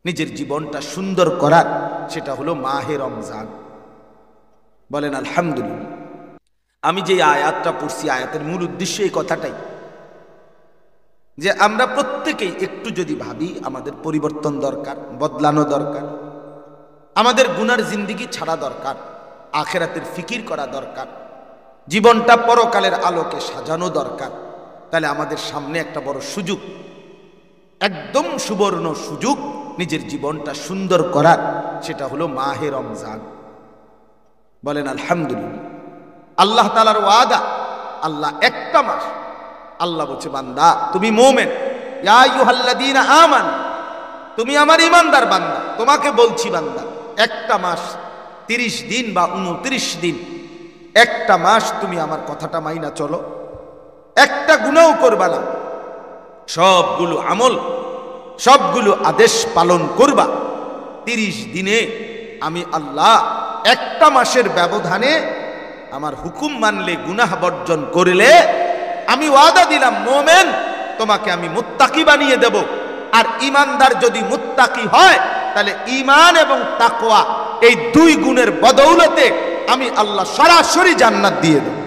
নিজের জীবনটা সুন্দর করার, সেটা হলো মাহে রমজান। বলেন আলহামদুলিল্লাহ। আমি যে আয়াতটা পড়ছি, আয়াতের মূল উদ্দেশ্য এই কথাটাই, যে আমরা প্রত্যেকেই একটু যদি ভাবি আমাদের পরিবর্তন দরকার, বদলানো দরকার, আমাদের গুনার জিন্দিগি ছাড়া দরকার, আখেরাতের ফিকির করা দরকার, জীবনটা পরকালের আলোকে সাজানো দরকার, তাহলে আমাদের সামনে একটা বড় সুযোগ, একদম সুবর্ণ সুযোগ নিজের জীবনটা সুন্দর করার, সেটা হলো মাহে রমজান। বলেন আলহামদুলিল্লাহ। আল্লাহ তাআলার ওয়াদা, আল্লাহ একটা মাস, আল্লাহ বলছে বান্দা তুমি মুমিন, ইয়া আইয়ুহাল্লাযীনা আমানু, তুমি আমার ঈমানদার বান্দা, তোমাকে বলছি বান্দা, একটা মাস 30 দিন বা 29 দিন, একটা মাস তুমি আমার কথাটা মাইনা চলো, একটা গুনাহও করবা না, সবগুলো আমল, সবগুলো আদেশ পালন করবা। 30 দিনে আমি আল্লাহ একটা মাসের ব্যবধানে আমার হুকুম মানলে, গুনাহ বর্জন করলে, আমি ওয়াদা দিলাম মুমিন, তোমাকে আমি মুত্তাকি বানিয়ে দেব। আর ঈমানদার যদি মুত্তাকি হয়, তাহলে ঈমান এবং তাকওয়া এই দুই গুণের বদৌলতে আমি আল্লাহ সরাসরি জান্নাত দিয়ে দেব।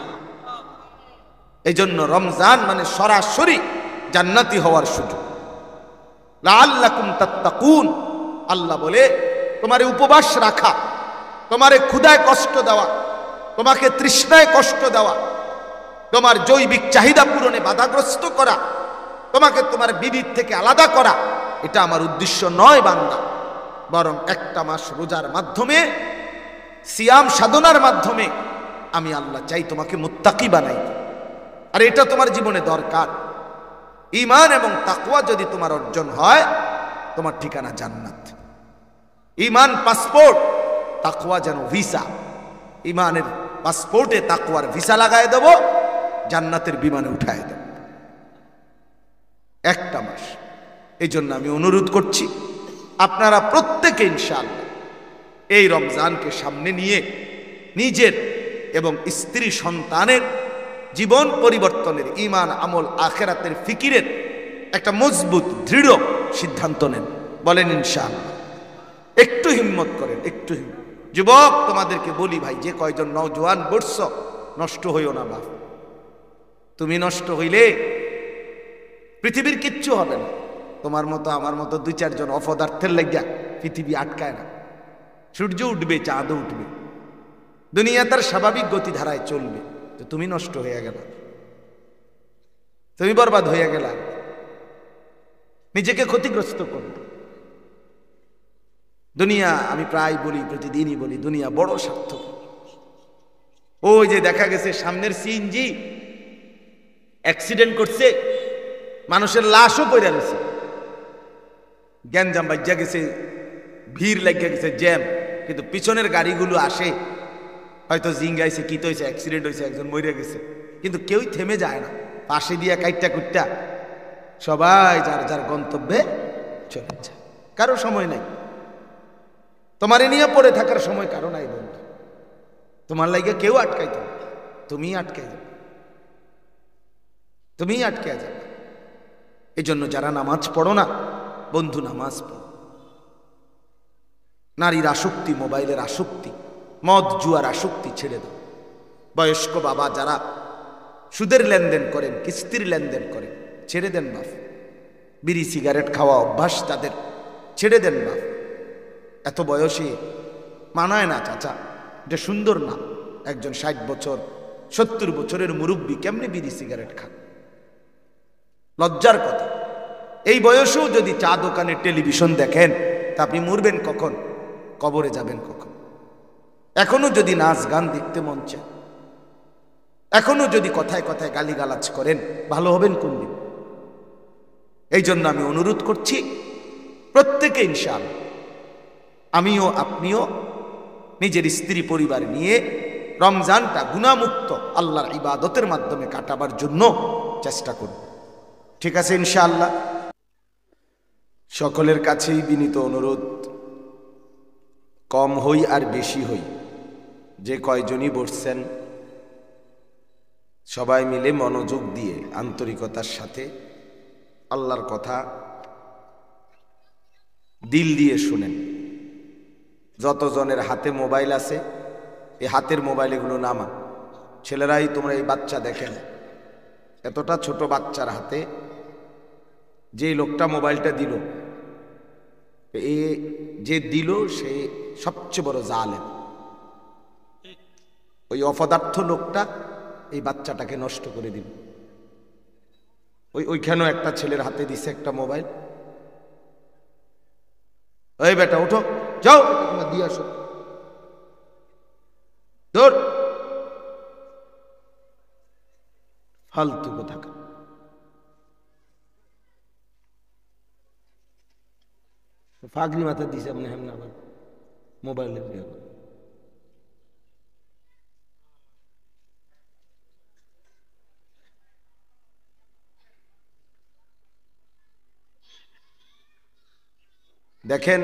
এই জন্য রমজান মানে সরাসরি জান্নাতি হওয়ার সুযোগ। লাআল্লাকুম তাত্তাকুন, আল্লাহ বলে তোমারে উপবাস রাখা, তোমারে ক্ষুধায় কষ্ট দেওয়া, তোমাকে তৃষ্ণায় কষ্ট দেওয়া, তোমার জৈবিক চাহিদা পূরণে বাধাগ্রস্ত করা, তোমাকে তোমার বিবির থেকে আলাদা করা, এটা আমার উদ্দেশ্য নয় বান্দা। বরং একটা মাস রোজার মাধ্যমে, সিয়াম সাধনার মাধ্যমে আমি আল্লাহ চাই তোমাকে মুত্তাকি বানাই। আর এটা তোমার জীবনে দরকার। ঈমান এবং তাকওয়া যদি তোমার অর্জন হয়, তোমার ঠিকানা জান্নাত। ঈমান পাসপোর্ট, তাকওয়া যেন ভিসা। ঈমানের পাসপোর্টে তাকওয়ার ভিসা লাগায় দেব, জান্নাতের বিমানে উঠায় দেব। একটা মাস। এই জন্য আমি অনুরোধ করছি, আপনারা প্রত্যেকে ইনশাআল্লাহ এই রমজানকে সামনে নিয়ে নিজের এবং স্ত্রী সন্তানের জীবন পরিবর্তনের, ঈমান আমল আখেরাতের ফিকিরের একটা মজবুত দৃঢ় সিদ্ধান্ত নেন। বলেন ইনশাআল্লাহ। একটু হিম্মত করেন, একটু হিম্মত। যুবক তোমাদেরকে বলি ভাই, যে কয়জন নওজোয়ান বর্ষ, নষ্ট হইও না বাপ। তুমি নষ্ট হইলে পৃথিবীর কিচ্ছু হবে না। তোমার মতো আমার মতো 2-4 জন অপদার্থের লাগিয়া পৃথিবী আটকায় না। সূর্য উঠবে, চাঁদও উঠবে, দুনিয়া তার স্বাভাবিক গতিধারায় চলবে। তো তুমি নষ্ট হয়ে গেল, তুমি বরবাদ হয়ে গেল, নিজেকে ক্ষতিগ্রস্ত করবে। দুনিয়া, আমি প্রায় বলি, প্রতিদিনই বলি, দুনিয়া বড় স্বার্থক। ওই যে দেখা গেছে সামনের সিএনজি অ্যাক্সিডেন্ট করছে, মানুষের লাশও পড়ে গেছে, গ্যাঞ্জাম বাজ্যা গেছে, ভিড় লাগিয়া গেছে, জ্যাম, কিন্তু পিছনের গাড়িগুলো আসে, হয়তো জিঙ্গাইছে, কি তো হয়েছে, অ্যাক্সিডেন্ট হয়েছে, একজন মরে গেছে, কিন্তু কেউই থেমে যায় না। পাশে দিয়া কাইটটা কুটটা সবাই যার যার গন্তব্যে চলে যায়। কারো সময় নাই, তোমার নিয়ে পড়ে থাকার সময় কারো নাই বন্ধু। তোমার লাগে কেউ আটকাইতো না, তুমি আটকাই যাবে, তুমি আটকে যাবে। এই জন্য যারা নামাজ পড়ো না বন্ধু, নামাজ পড়ো। নারীর আসক্তি, মোবাইলের আসক্তি, মদ জুয়ার আসক্তি ছেড়ে দাও। বয়স্ক বাবা যারা সুদের লেনদেন করেন, কিস্তির লেনদেন করেন, ছেড়ে দেন বাপ। বিড়ি সিগারেট খাওয়া অভ্যাস তাদের, ছেড়ে দেন বাপ। এত বয়সে মানায় না চাচা, এটা সুন্দর না। একজন 60 বছর 70 বছরের মুরব্বী কেমনে বিড়ি সিগারেট খান? লজ্জার কথা। এই বয়সেও যদি চা দোকানে টেলিভিশন দেখেন, তা আপনি মরবেন কখন? কবরে যাবেন কখন? এখনো যদি নাচ গান দেখতে মন চায়, এখনো যদি কথায় কথায় গালিগালাজ করেন, ভালো হবেন কোন দিন? এই জন্য আমি অনুরোধ করছি প্রত্যেকে ইনশাআল্লাহ, আমিও আপনিও নিজের স্ত্রী পরিবার নিয়ে রমজানটা গুনাহমুক্ত আল্লাহর ইবাদতের মাধ্যমে কাটাবার জন্য চেষ্টা করব। ঠিক আছে ইনশাআল্লাহ? সকলের কাছেই বিনীত অনুরোধ, কম হই আর বেশি হই, যে কয়জনই বসছেন সবাই মিলে মনোযোগ দিয়ে আন্তরিকতার সাথে আল্লাহর কথা দিল দিয়ে শুনেন। যতজনের হাতে মোবাইল আছে এই হাতের মোবাইল এগুলো নামা। ছেলেরাই তোমরা এই বাচ্চা দেখেন, এতটা ছোট বাচ্চার হাতে যে লোকটা মোবাইলটা দিল, যে দিল সে সবচেয়ে বড় জালেম। ওই অপদার্থ লোকটা এই বাচ্চাটাকে নষ্ট করে দিল। ওইখানেও একটা ছেলের হাতে দিছে একটা মোবাইল। ওই বেটা উঠো, যাও দিয়ে আসো, ধর ফালতু কোথাকার। ফাগরি মাথা দিছে আপনি হেমনা আবার মোবাইলের দিয়ে। দেখেন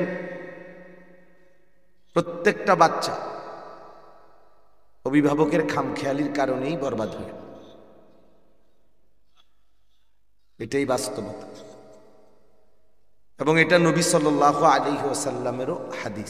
প্রত্যেকটা বাচ্চা অভিভাবকের খামখেয়ালির কারণেই বরবাদ হয়, এটাই বাস্তবতা। এবং এটা নবী সাল্লাল্লাহু আলাইহি ওয়াসাল্লামেরও হাদিস।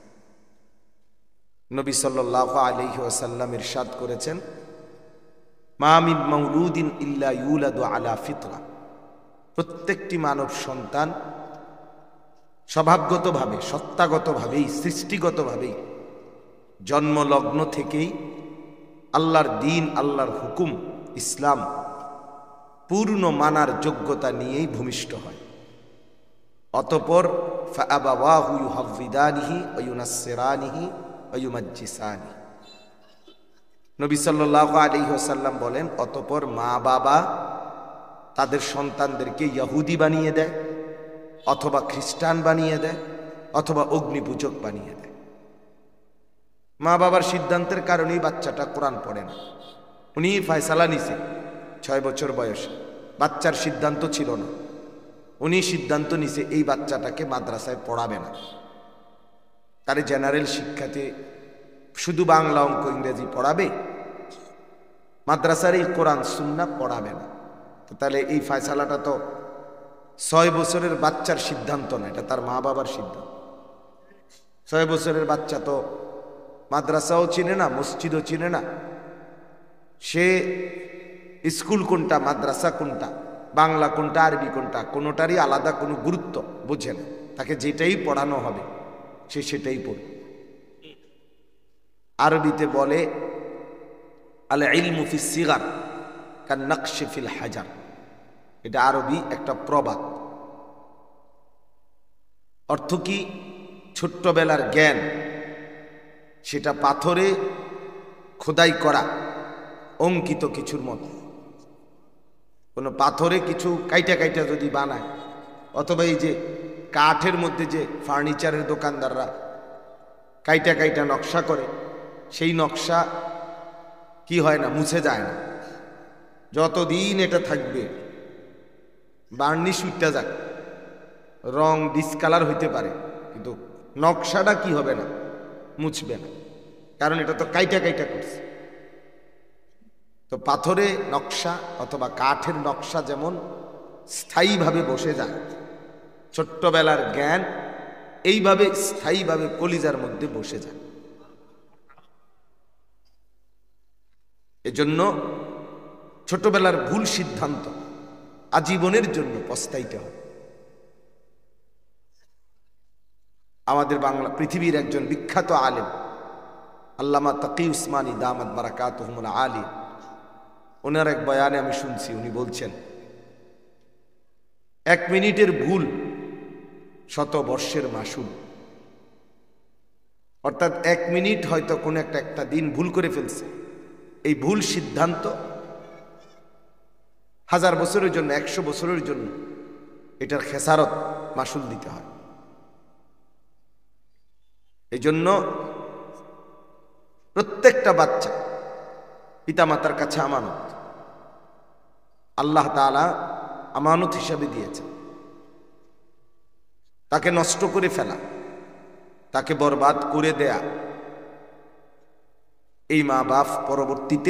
নবী সাল্লাল্লাহু আলাইহি ওয়াসাল্লাম ইরশাদ করেছেন, মা মিন মাউলুদিন ইল্লা ইউলাদু আলা ফিতরা। প্রত্যেকটি মানব সন্তান স্বভাবগতভাবে, সত্তাগতভাবেই, সৃষ্টিগতভাবেই জন্মলগ্ন থেকেই আল্লাহর দিন, আল্লাহর হুকুম, ইসলাম পূর্ণ মানার যোগ্যতা নিয়েই ভূমিষ্ঠ হয়। অতঃপর ফাআবাওয়াহু ইউহাউইদানিহি ওয়া ইউনাসসিরানিহি ওয়া ইউমাজ্জিসানিহি। নবী সাল্লাল্লাহু আলাইহি ওয়াসাল্লাম বলেন, অতঃপর মা বাবা তাদের সন্তানদেরকে ইহুদি বানিয়ে দেয়, অথবা খ্রিস্টান বানিয়ে দেয়, অথবা অগ্নিপূজক বানিয়ে দেয়। মা বাবার সিদ্ধান্তের কারণেই বাচ্চাটা কোরআন পড়ে না। উনি ফয়সালা নিছে 6 বছর বয়সে, বাচ্চার সিদ্ধান্ত ছিল না। উনি সিদ্ধান্ত নিছে এই বাচ্চাটাকে মাদ্রাসায় পড়াবে না, তারে জেনারেল শিক্ষাতে শুধু বাংলা, অঙ্ক, ইংরেজি পড়াবে, মাদ্রাসার এই কোরআন সুন্নাহ পড়াবে না। তো তাহলে এই ফয়সালাটা তো 6 বছরের বাচ্চার সিদ্ধান্ত না, এটা তার মা বাবার সিদ্ধান্ত। 6 বছরের বাচ্চা তো মাদ্রাসাও চিনে না, মসজিদও চিনে না, সে স্কুল কোনটা, মাদ্রাসা কোনটা, বাংলা কোনটা, আরবি কোনটা, কোনোটারই আলাদা কোনো গুরুত্ব বোঝে না। তাকে যেটাই পড়ানো হবে সে সেটাই পড়বে। আরবিতে বলে আল ইলমু ফিস সিগার কান নাকশি ফিল হাজার। এটা আরবি একটা প্রবাদ। অর্থ কি? ছোট্টবেলার জ্ঞান সেটা পাথরে খোদাই করা অঙ্কিত কিছুর মতো। কোনো পাথরে কিছু কাইটা কাইটা যদি বানায়, অথবা এই যে কাঠের মধ্যে যে ফার্নিচারের দোকানদাররা কাইটা কাইটা নকশা করে, সেই নকশা কি হয় না, মুছে যায় না। যতদিন এটা থাকবে, বার্নিশ উঠতে যাক, রং ডিসকালার হইতে পারে, কিন্তু নকশাটা কি হবে না, মুছবে না, কারণ এটা তো কাইটা কাইটা করছে। তো পাথরে নকশা অথবা কাঠের নকশা যেমন স্থায়ীভাবে বসে যায়, ছোট্টবেলার জ্ঞান এইভাবে স্থায়ীভাবে কলিজার মধ্যে বসে যায়। এজন্য ছোটবেলার ভুল সিদ্ধান্ত আজীবনের জন্য পস্তাইতে হয়। আমাদের বাংলা পৃথিবীর একজন বিখ্যাত আলেম আল্লামা তাকি উসমানী দামাত বারাকাতুহুল আলী, ওনার এক বয়ানে আমি শুনছি, উনি বলছেন 1 মিনিটের ভুল 100 বর্ষের মাসুল। অর্থাৎ 1 মিনিট হয়তো কোনো একটা দিন ভুল করে ফেলছে, এই ভুল সিদ্ধান্ত 1000 বছরের জন্য, 100 বছরের জন্য এটার খেসারত মাসুল দিতে হয়। এই জন্য প্রত্যেকটা বাচ্চা পিতামাতার কাছে আমানত, আল্লাহ তাআলা আমানত হিসাবে দিয়েছেন। তাকে নষ্ট করে ফেলা, তাকে বরবাদ করে দেয়া, এই মা বাপ পরবর্তীতে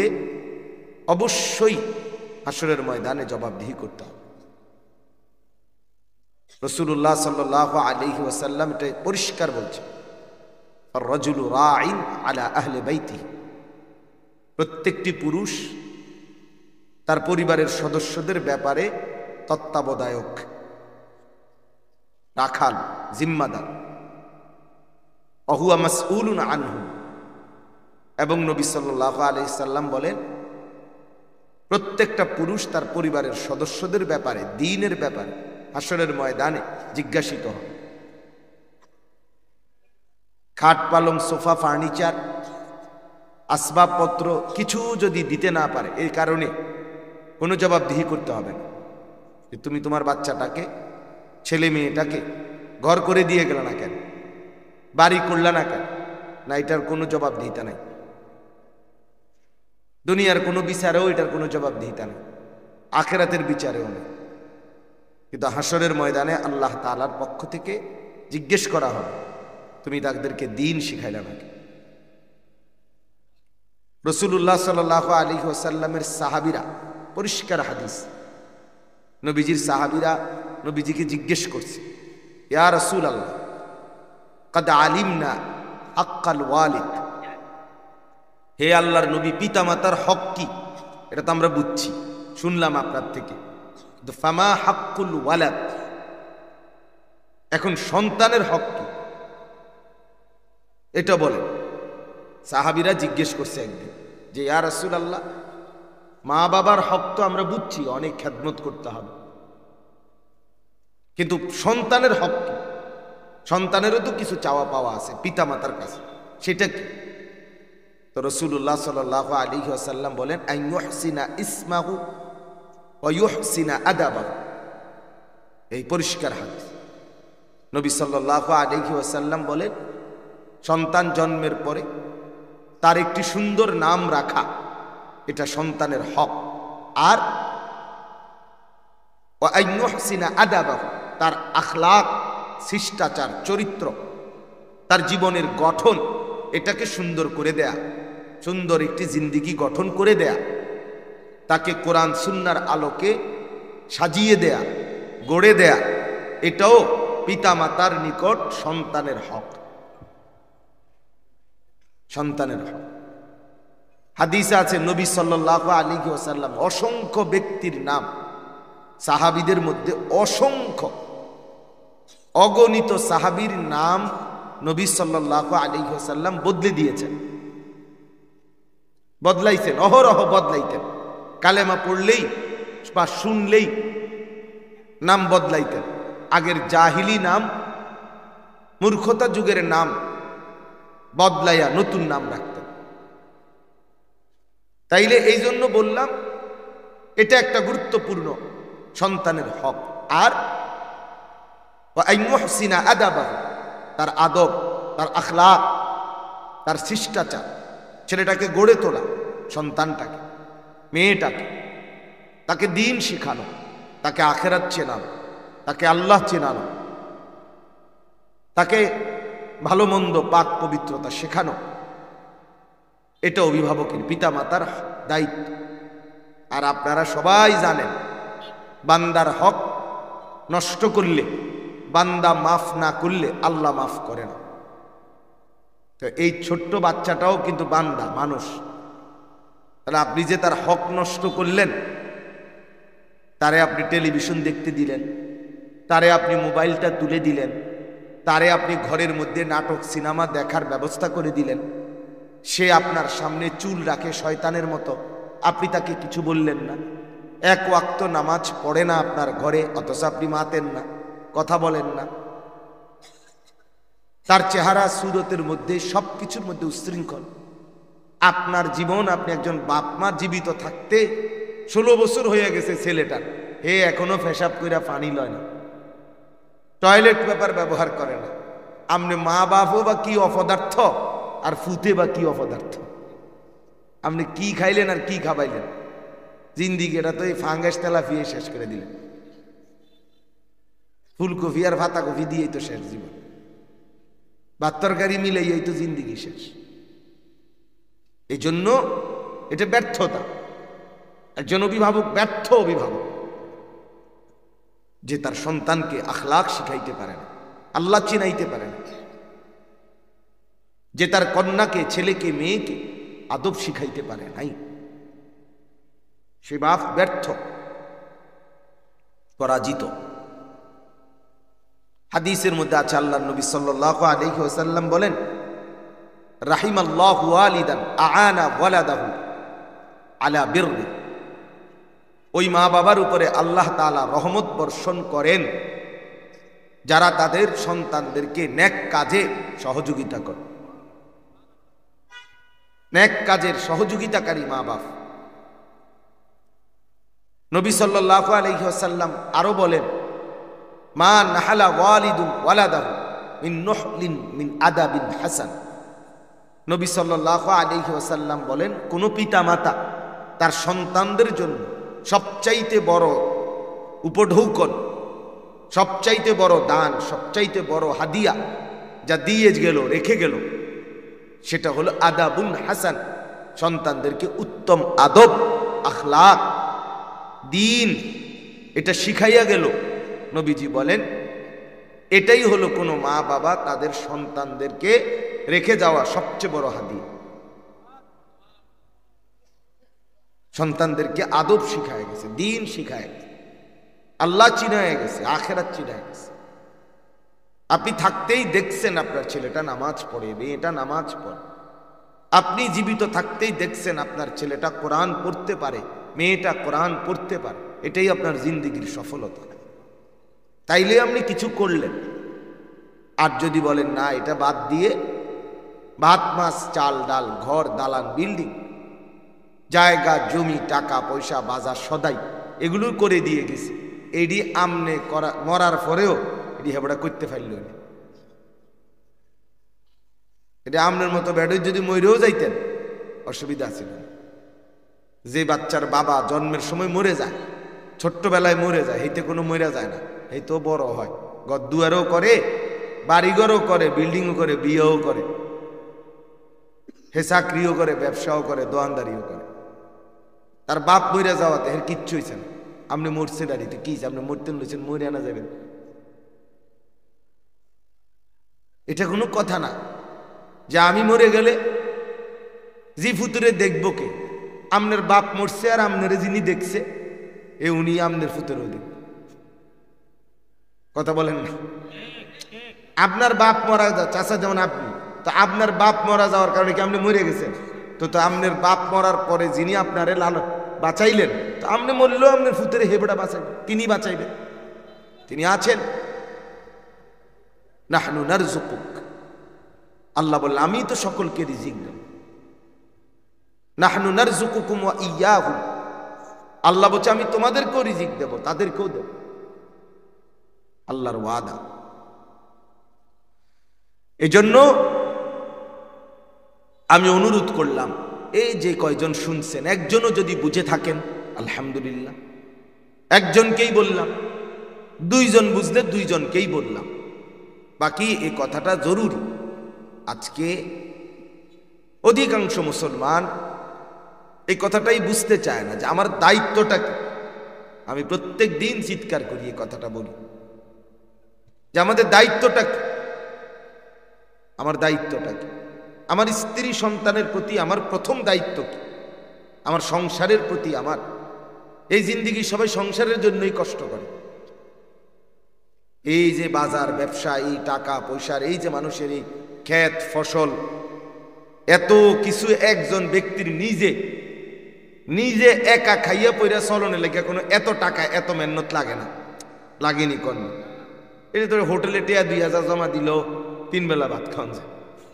অবশ্যই হাসরের ময়দানে জবাবদিহি করতে হবে। রাসূলুল্লাহ সাল্লাল্লাহু আলাইহি ওয়াসাল্লাম এটা পরিষ্কার বলছে, আর-রাজুলু রাঈন আলা আহলি বাইতিহি, প্রত্যেকটি পুরুষ তার পরিবারের সদস্যদের ব্যাপারে তত্ত্বাবধায়ক, রাখাল, জিম্মাদার। ওয়াহুয়া মাসউলুন আনহু, এবং নবী সাল্লাল্লাহু আলাইহি সাল্লাম বলেন প্রত্যেকটা পুরুষ তার পরিবারের সদস্যদের ব্যাপারে, দ্বীনের ব্যাপারে হাসরের ময়দানে জিজ্ঞাসিত হবে। খাট, পালং, সোফা, ফার্নিচার, আসবাবপত্র কিছু যদি দিতে না পারে, এই কারণে কোনো জবাবদিহি করতে হবে না যে তুমি তোমার বাচ্চাটাকে, ছেলে মেয়েটাকে ঘর করে দিয়ে গেল না কেন, বাড়ি করলা না কেন, না, এটার কোনো জবাবদিহিতা নাই। দুনিয়ার কোনো বিচারেও এটার কোনো জবাবদিহিতা নেই, আখিরাতের বিচারেও নেই। কিন্তু হাসরের ময়দানে আল্লাহ তাআলার পক্ষ থেকে জিজ্ঞেস করা হবে তুমি তাদেরকে দ্বীন শিখাইলা নাকি। রাসূলুল্লাহ সাল্লাল্লাহু আলাইহি ওয়াসাল্লামের সাহাবীরা, পরিষ্কার হাদিস, নবীজির সাহাবীরা নবীজিকে জিজ্ঞেস করছে, ইয়া রাসূলুল্লাহ কাদ আলিমনা হাক্কাল ওয়ালিদ, হে আল্লাহর নবী, পিতামাতার হক কি এটা তো আমরা বুঝছি, শুনলাম আপনার থেকে, কিন্তু ফামা হাক্কুল ওয়ালাদ, এখন সন্তানের হক কি এটা বলেন। সাহাবীরা জিজ্ঞেস করছে একদিন যে ইয়া রাসূলুল্লাহ, মা বাবার হক তো আমরা বুঝছি, অনেক খেদমত করতে হবে, কিন্তু সন্তানের হক কি? সন্তানেরও তো কিছু চাওয়া পাওয়া আছে পিতামাতার কাছে, সেটা কি? তো রাসূলুল্লাহ সাল্লাল্লাহু আলাইহি ওয়াসাল্লাম বলেন আইয়ুহসিনা ইসমাহু ওয়া ইউহসিনা আদাবাহু, এই পরিষ্কার হাদিস। নবী সাল্লাল্লাহু আলাইহি ওয়াসাল্লাম বলেন সন্তান জন্মের পরে তার একটি সুন্দর নাম রাখা এটা সন্তানের হক, আর ওয়া আইয়ুহসিনা আদাবাহু, তার আখলাক, শিষ্টাচার, চরিত্র, তার জীবনের গঠন এটাকে সুন্দর করে দেয়া, সুন্দর একটি জিন্দেগি গঠন করে দেয়া, তাকে কোরআন সুন্নাহর আলোকে সাজিয়ে দেয়া, গড়ে দেয়া, এটাও পিতামাতার নিকট সন্তানের হক, সন্তানের হক। হাদিসে আছে নবী সাল্লাল্লাহু আলাইহি ওয়াসাল্লাম অসংখ্য ব্যক্তির নাম, সাহাবীদের মধ্যে অসংখ্য, অগণিত সাহাবীর নাম নবী সাল্লাল্লাহু আলাইহি ওয়াসাল্লাম বদলে দিয়েছেন, বদলাইছেন, অহরহ বদলাইতেন। কালেমা পড়লেই বা শুনলেই নাম বদলাইতেন। আগের জাহিলি নাম, মূর্খতা যুগের নাম বদলাইয়া নতুন নাম রাখতেন। তাইলে এই জন্য বললাম এটা একটা গুরুত্বপূর্ণ সন্তানের হক। আর আইয়ুহসিনা আদাবাহু, তার আদব, তার আখলাক, তার শিষ্টাচার, ছেলেটাকে গড়ে তোলা, সন্তানটাকে, মেয়েটাকে, তাকে দ্বীন শেখানো, তাকে আখিরাত চেনানো, তাকে আল্লাহ চেনানো, তাকে ভালো মন্দ, পাক পবিত্রতা শেখানো, এটা অভিভাবকের, পিতামাতার দায়িত্ব। আর আপনারা সবাই জানেন বান্দার হক নষ্ট করলে, বান্দা মাফ না করলে আল্লাহ মাফ করে না। তো এই ছোট্ট বাচ্চাটাও কিন্তু বান্দা, মানুষ। তাহলে আপনি যে তার হক নষ্ট করলেন, তারে আপনি টেলিভিশন দেখতে দিলেন, তারে আপনি মোবাইলটা তুলে দিলেন, তারে আপনি ঘরের মধ্যে নাটক, সিনেমা দেখার ব্যবস্থা করে দিলেন, সে আপনার সামনে চুল রাখে শয়তানের মতো, আপনি তাকে কিছু বললেন না। এক ওয়াক্ত নামাজ পড়ে না আপনার ঘরে, অথচ আপনি মাতেন না, কথা বলেন না। তার চেহারা সুরতের মধ্যে, সবকিছুর মধ্যে উচ্ছৃঙ্খল। আপনার জীবন, আপনি একজন বাপ মা জীবিত থাকতে 16 বছর হয়ে গেছে ছেলেটার, হে এখনো পেশাব কইরা পানি লয় না, টয়লেট পেপার ব্যবহার করে না। আপনি মা বাপও বা কি অপদার্থ, আর ফুতে বা কি অপদার্থ। আপনি কি খাইলেন আর কি খাবাইলেন? জিন্দিগিটা তো এই ফাঙ্গাস তেলাফিয়ে শেষ করে দিলেন। ফুলকপি আর পাতাকপি দিয়েই তো শেষ জীবন, ভাত তরকারি মিলাইয়াই তো জিন্দিগি শেষ। এই জন্য এটা ব্যর্থতা, একজন অভিভাবক ব্যর্থ অভিভাবক। যে তার সন্তানকে আখলাক শিখাইতে পারে না, আল্লাহ চিনাইতে পারে না, যে তার কন্যাকে, ছেলেকে, মেয়েকে আদব শিখাইতে পারে নাই, সে বাপ ব্যর্থ, পরাজিত। হাদিসের মধ্যে আছে, আল্লাহর নবী সাল্লাল্লাহু আলাইহি ওয়াসাল্লাম বলেন, রাহিমাল্লাহু ওয়ালিদান আআনা ওয়ালাদাহু আলা বিররি। ওই মা বাবার উপরে আল্লাহ তাআলা রহমত বর্ষণ করেন যারা তাদের সন্তানদেরকে নেক কাজে সহযোগিতা করে। নেক কাজের সহযোগিতাকারী মা বাপ। নবী সাল্লাল্লাহু আলাইহি ওয়াসাল্লাম আরো বলেন, মা নাহালা ওয়ালিদুন ওয়ালাদাহু মিন নুহলিন মিন আদাবিন হাসান। নবী সাল্লাল্লাহু আলাইহি ওয়াসাল্লাম বলেন, কোন পিতা মাতা তার সন্তানদের জন্য সবচাইতে বড় উপঢৌকন, সবচাইতে বড় দান, সবচাইতে বড় হাদিয়া যা দিয়ে গেল, রেখে গেল, সেটা হলো আদাবুন হাসান, সন্তানদেরকে উত্তম আদব, আখলাক, দিন এটা শিখাইয়া গেল। নবীজি বলেন, এটাই হলো কোনো মা বাবা তাদের সন্তানদেরকে রেখে যাওয়া সবচেয়ে বড় হাদিয়া। সন্তানদেরকে আদব শিখায় গেছে, দিন শিখায় গেছে, আল্লাহ চিনায় গেছে, আখেরাত চিনায় গেছে। আপনি থাকতেই দেখছেন আপনার ছেলেটা নামাজ পড়ে, মেয়েটা নামাজ পড়ে। আপনি জীবিত থাকতেই দেখছেন আপনার ছেলেটা কোরআন পড়তে পারে, মেয়েটা কোরআন পড়তে পারে। এটাই আপনার জিন্দেগির সফলতা। তাইলে আপনি কিছু করলেন। আর যদি বলেন না, এটা বাদ দিয়ে ভাত মাছ চাল ডাল, ঘর দালান, বিল্ডিং, জায়গা জমি, টাকা পয়সা, বাজার সদাই এগুলো করে দিয়ে গেছি, এডি আমনে করা মরার পরেও এটি হেবড়া করতে পারল না। এটা আমনের মতো বেড়ই যদি মরেও যাইতেন অসুবিধা ছিল না। যে বাচ্চার বাবা জন্মের সময় মরে যায়, ছোট্টবেলায় মরে যায়, এইতে কোনো মরে যায় না, এই তো বড় হয়, ঘর দুয়ারও করে, বাড়িঘরও করে, বিল্ডিংও করে, বিয়েও করে, হে চাকরিও করে, ব্যবসাও করে, দোয়ানদারিও করে। তার বাপ মরে যাওয়াতে এর কিচ্ছু হয়েছে না। আপনি মরছে দাঁড়িতে কি, আপনি মরতেন লইছেন, মরে আনা যাবেন, এটা কোনো কথা না। যে আমি মরে গেলে জি ফুতুরে দেখবো কে? আমনের বাপ মরছে আর আমনের যিনি দেখছে এ উনি আমনের ফুতুরেও দেখবে। কথা বলেন না? আপনার বাপ মারা যা, চাচা যেমন আপনি, তো আপনার বাপ মারা যাওয়ার কারণে কি আপনি মরে গেছেন? তো আপনার বাপ মরার পরে যিনি আপনারে বাঁচাইলেন, তো আপনি মরলেও আপনার ফুতুরে হেবড়া বাঁচাইবেন, তিনি বাঁচাইবেন, তিনি আছেন। নাহনু নারযুকুক, আল্লাহ বললেন আমি তো সকলকে রিজিক দেব। নাহনু নারযুকুকুম ওয়া ইয়্যাহুম, আল্লাহ বলছে আমি তোমাদেরকেও রিজিক দেব, তাদেরকেও দেব, আল্লাহর ওয়াদা। এজন্য আমি অনুরোধ করলাম, এই যে কয়জন শুনছেন একজনও যদি বুঝে থাকেন আলহামদুলিল্লাহ, একজনকেই বললাম, দুইজন বুঝলে দুইজনকেই বললাম, বাকি এই কথাটা জরুরি। আজকে অধিকাংশ মুসলমান এই কথাটাই বুঝতে চায় না যে আমার দায়িত্বটা কি। আমি প্রত্যেক দিন চিৎকার করি এই কথাটা বলি যে আমাদের দায়িত্বটা কি, আমার দায়িত্বটা কি, আমার স্ত্রী সন্তানের প্রতি আমার প্রথম দায়িত্ব কি, আমার সংসারের প্রতি আমার এই জিন্দেগি সবাই সংসারের জন্যই কষ্ট করে। এই যে বাজার ব্যবসা, এই টাকা পয়সার, এই যে মানুষের এই ক্ষেত ফসল, এত কিছু একজন ব্যক্তির নিজে নিজে একা খাইয়া পয়রা চলনে লেগে কোনো এত টাকা এত মেহনত লাগে না, লাগেনি কোন। এটা তোর হোটেলে টিয়া 2000 জমা দিল, 3 বেলা ভাত খাওয়া যায়।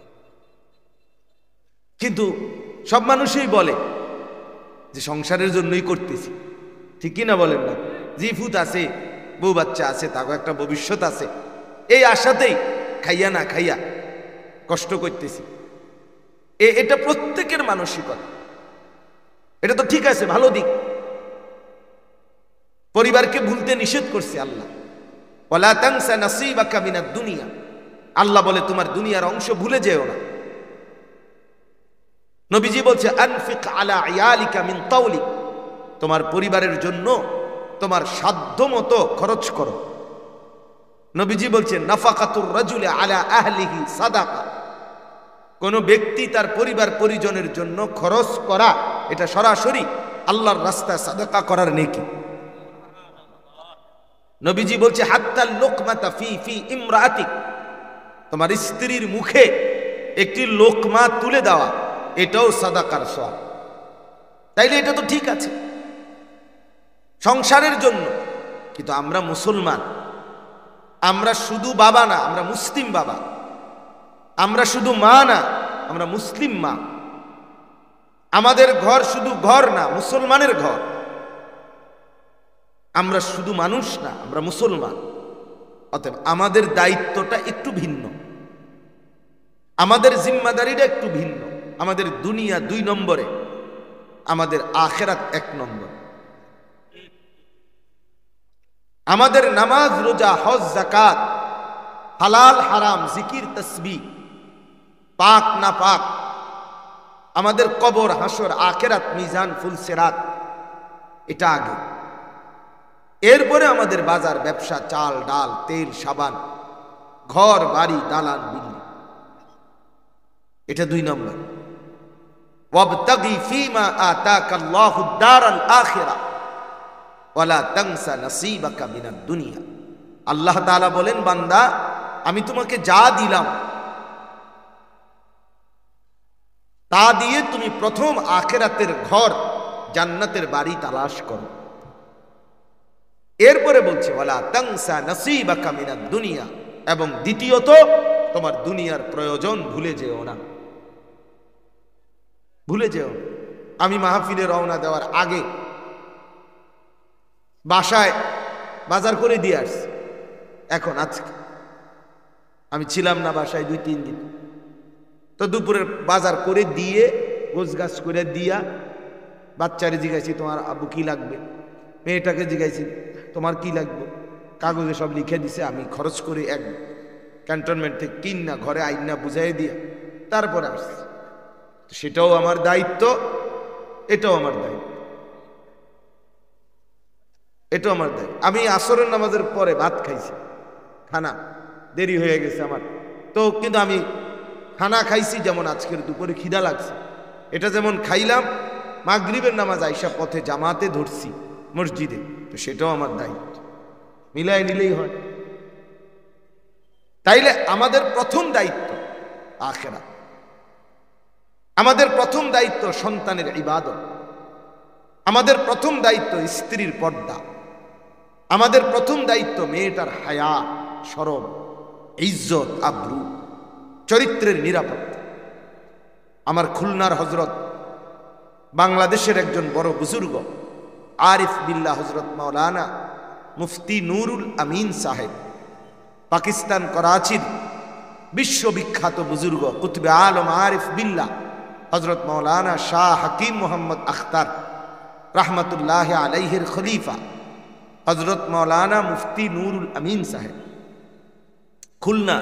কিন্তু সব মানুষই বলে যে সংসারের জন্যই করতেছি, ঠিক কিনা বলেন না? জি ফুত আছে, বউ বাচ্চা আছে, তাকে একটা ভবিষ্যৎ আছে, এই আশাতেই খাইয়া না খাইয়া কষ্ট করতেছি। এটা প্রত্যেকের মানসিকতা। এটা তো ঠিক আছে, ভালো দিক। পরিবারকে ভুলতে নিষেধ করছে আল্লাহ, ওয়ালা তানসা নাসীবাকা মিনাদ দুনিয়া। আল্লাহ বলে তোমার দুনিয়ার অংশ ভুলে যেও না। নবীজি বলছে আনফিক আলা ইয়ালিকা মিন তাওলিক, তোমার পরিবারের জন্য তোমার সাধ্য মতো খরচ করো। নবীজি বলছেন নাফাকাতুর রাজুলি আলা আহলিহি সাদাকা, কোন ব্যক্তি তার পরিবার পরিজনের জন্য খরচ করা এটা সরাসরি আল্লাহর রাস্তায় সাদাকা করার নেকি। নবীজি বলছে হাত্তাল লোকমাতা ফি ফি ইমরাতিক, তোমার স্ত্রীর মুখে একটি লোকমা তুলে দেওয়া এটাও সাদাকার সওয়াব। তাইলে এটা তো ঠিক আছে সংসারের জন্য, কিন্তু আমরা মুসলমান, আমরা শুধু বাবা না, আমরা মুসলিম বাবা, আমরা শুধু মা না, আমরা মুসলিম মা। আমাদের ঘর শুধু ঘর না, মুসলমানের ঘর। আমরা শুধু মানুষ না, আমরা মুসলমান। অতএব আমাদের দায়িত্বটা একটু ভিন্ন, আমাদের জিম্মাদারিটা একটু ভিন্ন। আমাদের দুনিয়া 2 নম্বরে, আমাদের আখিরাত 1 নম্বর। আমাদের নামাজ, রোজা, হজ, যাকাত, হালাল হারাম, জিকির, তাসবিহ, পাক না পাক, আমাদের কবর, হাসর, আখিরাত, মিজান, ফুলসিরাত, এটা আগে। এরপরে আমাদের বাজার, ব্যবসা, চাল ডাল, তেল, সাবান, ঘর বাড়ি, দালান বিল্ডিং, এটা 2 নম্বর। ওয়াবতাগি ফীমা আতাকাল্লাহুদ দারাল আখিরা ওয়ালা তানসা নসীবাকা মিনাদ দুনিয়া। আল্লাহ তাআলা বলেন, বান্দা আমি তোমাকে যা দিলাম তা দিয়ে তুমি প্রথম আখিরাতের ঘর, জান্নাতের বাড়ি তালাশ করো। এরপরে বলছে ওয়ালা তানসা নসীবাকা মিনাদ দুনিয়া, এবং দ্বিতীয়ত তোমার দুনিয়ার প্রয়োজন ভুলে যেও না, ভুলে যেও। আমি মাহফিলে রওনা দেওয়ার আগে বাসায় বাজার করে দিয়ে আসছি। এখন আজকে আমি ছিলাম না বাসায় 2-3 দিন, তো দুপুরের বাজার করে দিয়ে গোছগাছ করে দিয়া বাচ্চারে জিজ্ঞাসি তোমার আব্বু কি লাগবে, মেয়েটাকে জিজ্ঞাসি তোমার কি লাগবে, কাগজে সব লিখে দিছে। আমি খরচ করে এক ক্যান্টনমেন্ট থেকে কিনা ঘরে আইনা বুঝাই দিয়া তারপরে আসছি। সেটাও আমার দায়িত্ব, এটাও আমার দায়িত্ব, এটাও আমার দায়িত্ব। আমি আসরের নামাজের পরে ভাত খাইছি, খানা দেরি হয়ে গেছে আমার তো, কিন্তু আমি খানা খাইছি যেমন আজকের দুপুরে খিদা লাগছে, এটা যেমন খাইলাম। মাগরিবের নামাজ আইসা পথে জামাতে ধরছি মসজিদে, তো সেটাও আমার দায়িত্ব, মিলাই নিলেই হয়। তাইলে আমাদের প্রথম দায়িত্ব আখিরাত, আমাদের প্রথম দায়িত্ব সন্তানের ইবাদত, আমাদের প্রথম দায়িত্ব স্ত্রীর পর্দা, আমাদের প্রথম দায়িত্ব মেয়েটার হায়া, শরম, ইজ্জত, আব্রু, চরিত্রের নিরাপত্তা। আমার খুলনার হজরত, বাংলাদেশের একজন বড় বুজুর্গ, আরিফ বিল্লাহ হজরত মাওলানা মুফতি নুরুল আমিন সাহেব, পাকিস্তান করাচির বিশ্ববিখ্যাত বুজুর্গ কুতুবে আলম আরিফ বিল্লাহ হজরত মাওলানা শাহ হাকিম মোহাম্মদ আখতার রহমতুল্লাহ আলাইহির খলিফা হজরত মাওলানা মুফতি নুরুল আমিন সাহেব, খুলনা।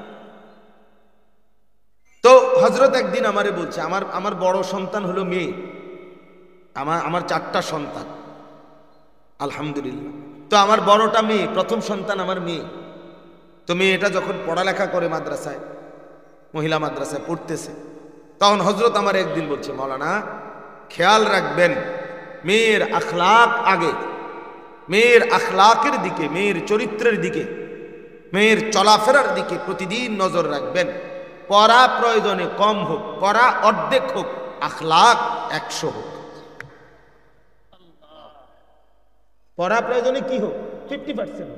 তো হজরত একদিন আমারে বলছে, আমার বড় সন্তান হলো মেয়ে, আমার 4টা সন্তান আলহামদুলিল্লাহ। তো আমার বড়টা মেয়ে, প্রথম সন্তান আমার মেয়ে। তো মেয়েটা যখন পড়ালেখা করে মাদ্রাসায়, মহিলা মাদ্রাসায় পড়তেছে, তখন হজরত আমার একদিন বলছে, মাওলানা খেয়াল রাখবেন মেয়ের আখলাক আগে, মেয়ের আখলাকের দিকে, মেয়ের চরিত্রের দিকে, মেয়ের চলাফেরার দিকে প্রতিদিন নজর রাখবেন। পড়া প্রয়োজনে কম হোক, পড়া অর্ধেক হোক, আখলাক 100 হোক। পড়া প্রয়োজনে কি হোক 50%,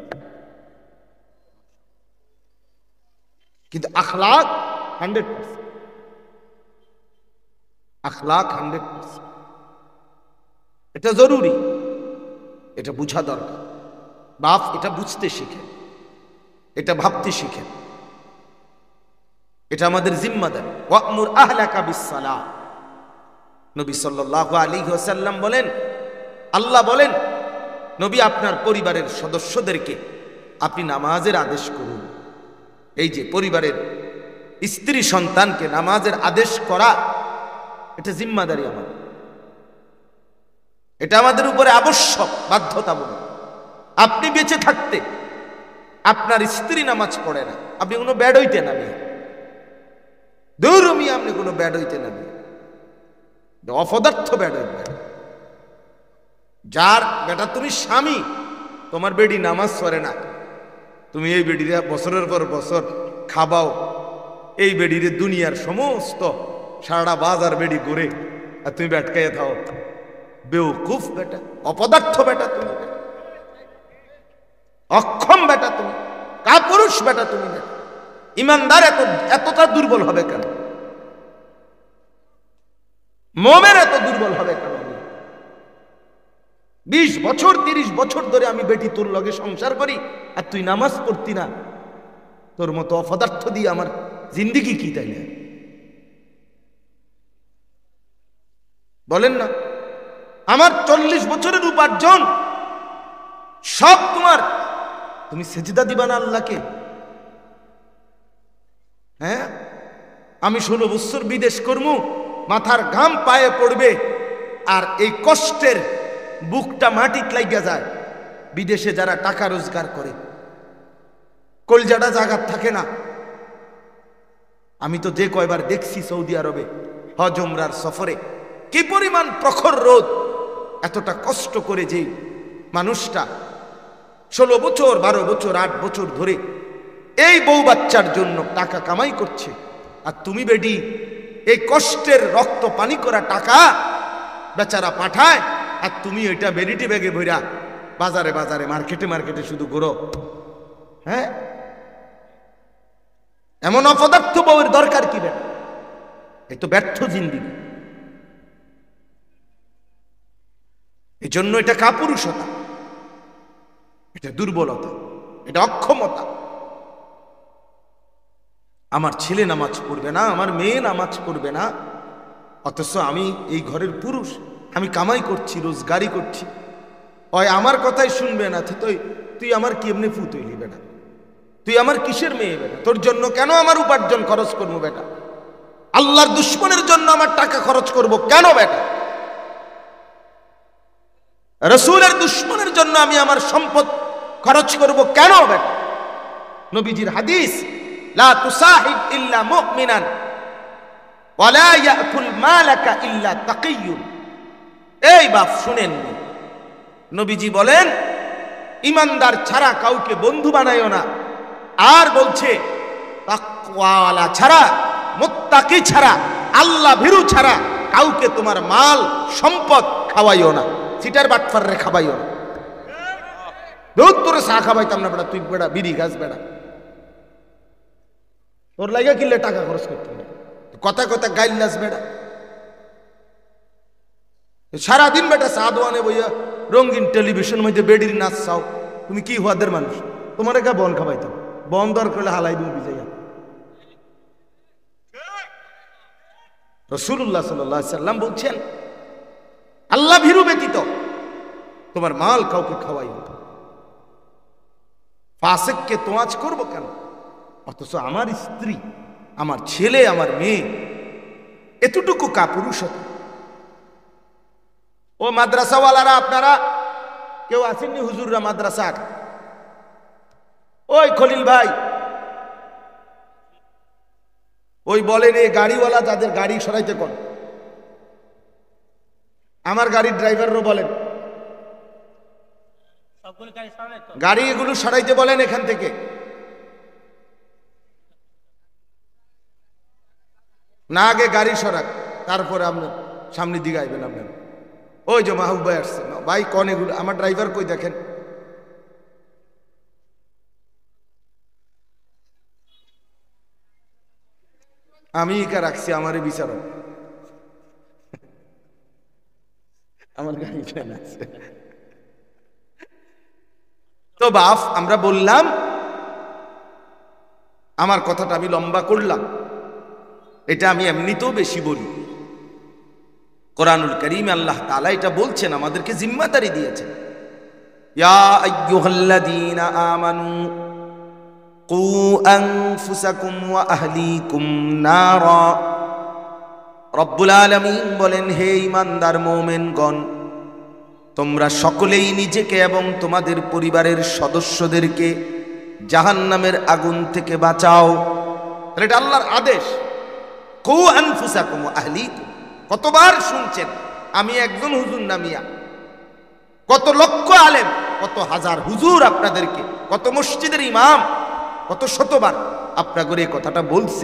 কিন্তু আখলাক 100%, আখলাক 100%। এটা জরুরি, এটা বুঝা দরকার। বাপ এটা বুঝতে শিখে, এটা ভাবতে শিখে, এটা আমাদের জিম্মাদারি। ওয়া'মুর আহলাকা বিস-সালাহ, নবী সাল্লাল্লাহু আলাইহি ওয়াসাল্লাম বলেন, আল্লাহ বলেন নবী আপনার পরিবারের সদস্যদেরকে আপনি নামাজের আদেশ করুন। এই যে পরিবারের স্ত্রী সন্তানকে নামাজের আদেশ করা, এটা জিম্মাদারি আমাদের, এটা আমাদের উপরে আবশ্যক, বাধ্যতামূলক। আপনি বেঁচে থাকতে আপনার স্ত্রী নামাজ পড়ে না, আপনি কোনো ব্যাড হইতে না বিয়ে, দৌড়মি আপনি কোনো ব্যাড হইতে না বিয়ে, অপদার্থ ব্যাড হইতে। যার বেটা তুমি স্বামী, তোমার বেডি নামাজ পড়ে না, তুমি এই বেডিরে বছরের পর বছর খাবাও, এই বেডিরে দুনিয়ার সমস্ত সারা বাজার বেডি ঘুরে, আর তুমি ব্যাটকাইয়া থাও। বেউকুফ বেটা, অপদার্থ বেটা তুমি, অক্ষম বেটা তুমি, কাপুরুষ বেটা তুমি। ইমানদার এতটা দুর্বল হবে কেন? মোমের এত দুর্বল হবে কেন? 20 বছর 30 বছর ধরে আমি বেটি তোর লগে সংসার করি, আর তুই নামাজ পড়তি না। তোর মতো অপদার্থ দিয়ে আমার জিন্দিগি কি তাইলে? বলেন না, আমার 40 বছরের উপার্জন সব তোমার, তুমি সেজদা দিবা না আল্লাহকে? হ্যাঁ, আমি 16 বছর বিদেশ করমু, মাথার ঘাম পায়ে পড়বে, আর এই কষ্টের বুকটা মাটিত লাগিয়া যায়। বিদেশে যারা টাকা রোজগার করে কলজাটা জাগাত থাকে না। আমি তো যে কয়বার দেখছি সৌদি আরবে হজ উমরার সফরে, কি পরিমাণ প্রখর রোদ, এতটা কষ্ট করে যে মানুষটা 16 বছর 12 বছর 8 বছর ধরে এই বউ বাচ্চার জন্য টাকা কামাই করছে, আর তুমি বেডি এই কষ্টের রক্ত পানি করা টাকা বেচারা পাঠায়, আর তুমি ওইটা বেরিটি ব্যাগে ভইরা বাজারে বাজারে মার্কেটে মার্কেটে শুধু ঘোরো। হ্যাঁ, এমন অপদার্থ বউয়ের দরকার কি? বেটা, এই তো ব্যর্থ জিন্দিগি। এই জন্য এটা কাপুরুষতা, এটা দুর্বলতা, এটা অক্ষমতা। আমার ছেলে নামাজ পড়বে না, আমার মেয়ে নামাজ পড়বে না, অথচ আমি এই ঘরের পুরুষ, আমি কামাই করছি, রোজগারি করছি, ওই আমার কথাই শুনবে না। তুই আমার কি এমনি ফুত হইলি বেটা? তুই আমার কিসের মেয়ে বেটা? তোর জন্য কেন আমার উপার্জন খরচ করবো বেটা? আল্লাহর দুশ্মনের জন্য আমার টাকা খরচ করব কেন বেটা? রাসূলের দুশ্মনের জন্য আমি আমার সম্পদ খরচ করব কেন বেটা? নবীজির হাদিস, লা তুসাহিব ইল্লা মুমিনান ওয়া লা ইয়াকুল মালাকা ইল্লা তাকিয়্যুন। এই বাপ শুনেন, নবীজি বলেন ইমানদার ছাড়া কাউকে বন্ধু বানাইও না, আর বলছে তাকওয়াওয়ালা ছাড়া, মুত্তাকি ছাড়া, আল্লাহ ভীরু ছাড়া কাউকে তোমার মাল সম্পদ খাওয়াইও না, সিটার বাটফাররে খাওয়াইও না। দুধ তোরে চা খাওয়াইতাম না বেটা, তুই বেটা বিড়ি গাছ বেটা, তোর লাগা কিনলে টাকা খরচ করতে হবে, কথা কথা গাইল্লাস বেটা। সারাদিন বেটা চা দোয়ানে বইয়া রঙিন টেলিভিশন মধ্যে বেডির নাচ চাও, তুমি কি হওয়াদের মানুষ? তোমার একা বন খাওয়াইতাম, বন দরকার হলে হালাই দিন বিজাইয়া। রাসূলুল্লাহ সাল্লাল্লাহু আলাইহি সাল্লাম বলছেন, আল্লাহ ভীরু ব্যতীত তোমার মাল কাউকে খাওয়াইও না। ফাসিককে তোয়াজ করবো কেন? অথচ আমার স্ত্রী, আমার ছেলে, আমার মেয়ে, এতটুকু কাপুরুষতা। ও মাদ্রাসাওয়ালারা, আপনারা কেউ আসেননি হুজুররা মাদ্রাসার? ওই খলিল ভাই, ওই বলেন এই গাড়িওয়ালা যাদের গাড়ি সরাইতে কোন, আমার গাড়ির ড্রাইভারও বলেন গাড়ি এগুলো সরাইতে বলেন এখান থেকে। না, আগে গাড়ি সরাক, তারপরে আপনি সামনের দিকে আইবেন। আপনার ওই যে মাহবুব ভাই আসছে, ভাই কোন এগুলো, আমার ড্রাইভার কই দেখেন। আমি একা রাখছি, আমারে বিচারক, আমার গাড়ি আছে। তো বাপ, আমরা বললাম, আমার কথাটা আমি লম্বা করলাম, এটা আমি এমনিতেও বেশি বলি। কোরআনুল কারীমে আল্লাহ তাআলা এটা বলছেন, আমাদেরকে জিম্মাদারি দিয়েছেন, ইয়া আইয়ুহাল্লাযীনা আমানু কু আনফুসাকুম ওয়া আহলিকুম নারা। রব্বুল আলামিন বলেন, হে ঈমানদার মুমিনগণ, তোমরা সকলেই নিজেকে এবং তোমাদের পরিবারের সদস্যদেরকে জাহান্নামের আগুন থেকে বাঁচাও। এটা আল্লাহর আদেশ। কু আনফুসাকুম ওয়া আহলিকুম। কতবার শুনছেন? আমি একজন হুজুর নামিয়া কত লক্ষ আলেম, কত হাজার হুজুর আপনাদেরকে, কত মসজিদের ইমাম কত শতবার আপনাদের এই কথাটা বলছে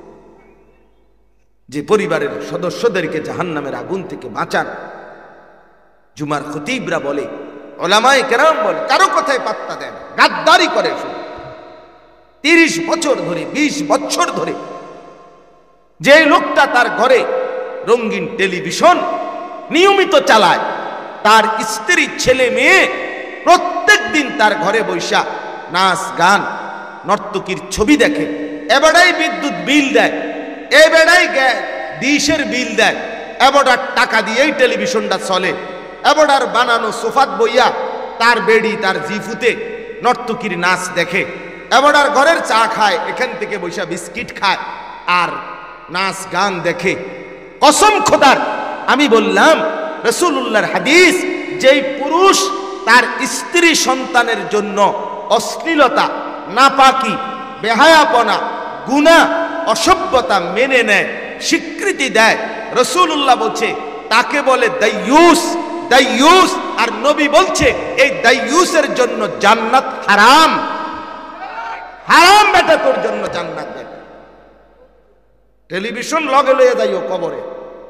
যে পরিবারের সদস্যদেরকে জাহান্নামের আগুন থেকে বাঁচান। জুমার খতিবরা বলে, উলামায়ে কেরাম বলে, কারো কথায় পাত্তা দেন, গাদ্দারি করে। 30 বছর ধরে, 20 বছর ধরে যে লোকটা তার ঘরে রঙিন টেলিভিশন নিয়মিত চালায়, তার স্ত্রী ছেলে মেয়ে প্রত্যেক দিন তার ঘরে বৈশা নাচ গান নর্তকীর ছবি দেখে, এবারেই বিদ্যুৎ বিল দেয়, এবারেই ডিশের বিল দেয়, এবারার টাকা দিয়েই টেলিভিশনটা চলে, এবারার বানানো সোফাত বইয়া তার বেডি তার জিফুতে নর্তকীর নাচ দেখে, এবারার ঘরের চা খায়, এখান থেকে বৈশা বিস্কিট খায় আর নাচ গান দেখে। কসম খোদার, আমি বললাম রাসূলুল্লাহর হাদিস, যেই পুরুষ তার স্ত্রী সন্তানের জন্য অশ্লীলতা, নাপাকি, বেহায়াপনা, গুনাহ, অসভ্যতা মেনে নেয়, স্বীকৃতি দেয়, রাসূলুল্লাহ বলছে তাকে বলে দাইয়ুস। দাইয়ুস। আর নবী বলছে এই দাইয়ুসের জন্য জান্নাত হারাম। হারাম বেটা, তোর জন্য জান্নাত বেটা। টেলিভিশন লগে লইয়া যাইও কবরে,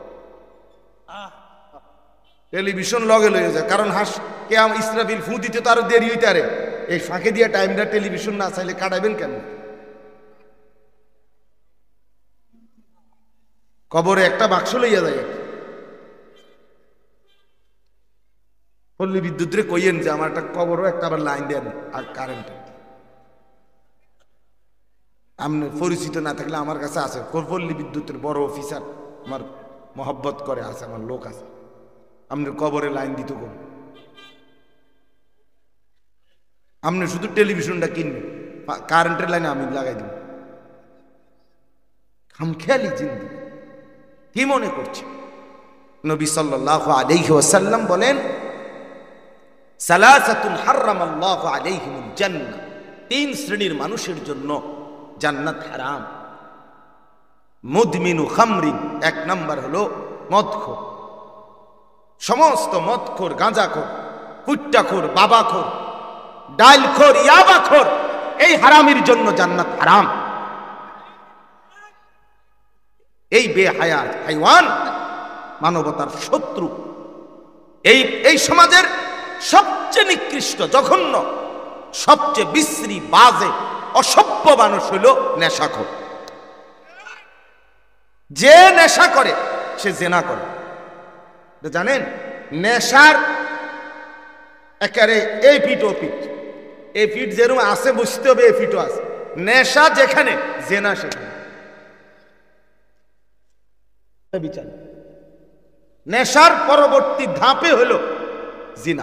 টেলিভিশন লগে লইয়া যায়। কারণ হাস কে ইসরাফিল ফু দিতে তো আরো দেরি হইতে আরে, এই ফাঁকে দিয়া টাইমটা টেলিভিশন না চাইলে কাটাবেন কেন? কবরে একটা বাক্স লইয়া যায়। পল্লী বিদ্যুৎ রে কইয়েন যে আমার একটা কবরও একটা আবার লাইন দেন আর কারেন্ট। আপনি পরিচিত না থাকলে আমার কাছে আছে, পল্লী বিদ্যুতের বড় অফিসার আমার মহব্বত করে আছে, আমার লোক আছে, আপনি কবরে লাইন দিতে কোন। আপনি শুধু টেলিভিশনটা কিনবেন, কারেন্টের লাইনে আমি লাগাই দিব। খামখেয়ালি জিন্দি কি মনে করছে? নবী সাল্লাল্লাহু আলাইহি ওয়াসাল্লাম বলেন, সালাসাতুন হারামাল্লাহু আলাইহিমুল জান্নাহ। 3 শ্রেণীর মানুষের জন্য জান্নাত হারাম। মুদমিনু খামরিন, 1 নাম্বার হলো মদখোর। সমস্ত মদখোর, গাঁজাখোর, কুট্টাখোর, বাবাখোর, ডাইলখোর, ইয়াবাখোর, এই হারামির জন্য জান্নাত হারাম। এই বেহায়া হাইওয়ান মানবতার শত্রু। এই সমাজের সবচেয়ে নিকৃষ্ট, জঘন্য, সবচেয়ে বিশ্রী, বাজে, অসভ্য মানুষ হইল নেশাখোর। যে নেশা করে সে জেনা করে। জানেন, নেশার একেবারে এই ফিট ও ফিট, এই ফিট যেরকম আছে বুঝতে হবে, এই ফিটও আছে। নেশা যেখানে, জেনা সেখানে। বিচার নেশার পরবর্তী ধাপে হলো জিনা।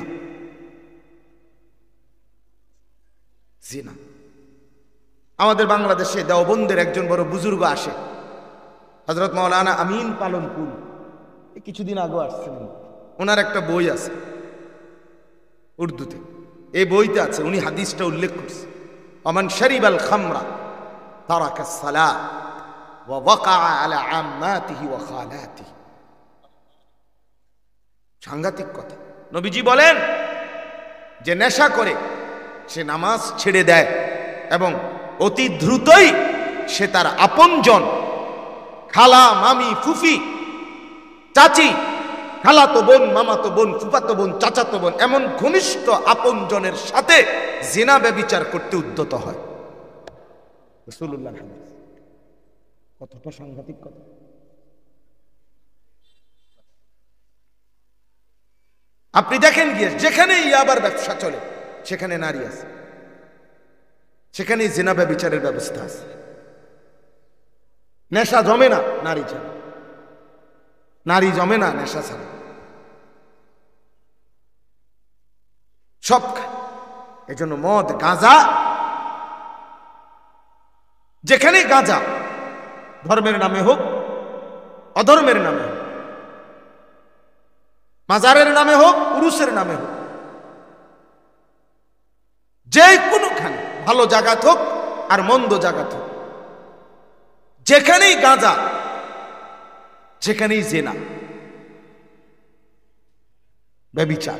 জিনা। আমাদের বাংলাদেশে দেওবন্দের একজন বড় বুজুর্গ আসে, হযরত মাওলানা আমিন পালনপুর, কিছুদিন আগে আসছেন। ওনার একটা বই আছে উর্দুতে, এই বইতে আছে, উনি হাদিসটা উল্লেখ করছে, ওমান শারিবাল খামরা তারাকাস সালাহ ওয়া ওয়াকা আলা আম্মাতিহি ওয়া খালাতিহি। সাংঘাতিক কথা। নবীজি বলেন, যে নেশা করে সে নামাজ ছেড়ে দেয় এবং অতি দ্রুতই সে তার আপনজন, খালা, মামি, ফুফি, চাচি, খালাতো বোন, মামাতো বোন, ফুফাতো বোন, চাচাতো বোন, এমন ঘনিষ্ঠ আপনজনের সাথে জিনা ব্যভিচার করতে উদ্যত হয়। রাসূলুল্লাহ হাদিস। কতটা সাংঘাতিক কথা। আপনি দেখেন গিয়ে যেখানে ইয়াবার ব্যবসা চলে সেখানে নারী আছে, সেখানে জিনা ব্যভিচারের ব্যবস্থা আছে। নেশা জমে না নারী ছাড়া, নারী জমে না নেশা ছাড়া, সব খায়। এজন্য মদ, গাঁজা, যেখানে গাঁজা, ধর্মের নামে হোক অধর্মের নামে হোক, মাজারের নামে হোক, উরুসের নামে হোক, যে কোনোখানে, ভালো জায়গাত হোক আর মন্দ জায়গাত হোক, যেখানেই গাঁজা, যেখানেই জেনা, ব্যভিচার,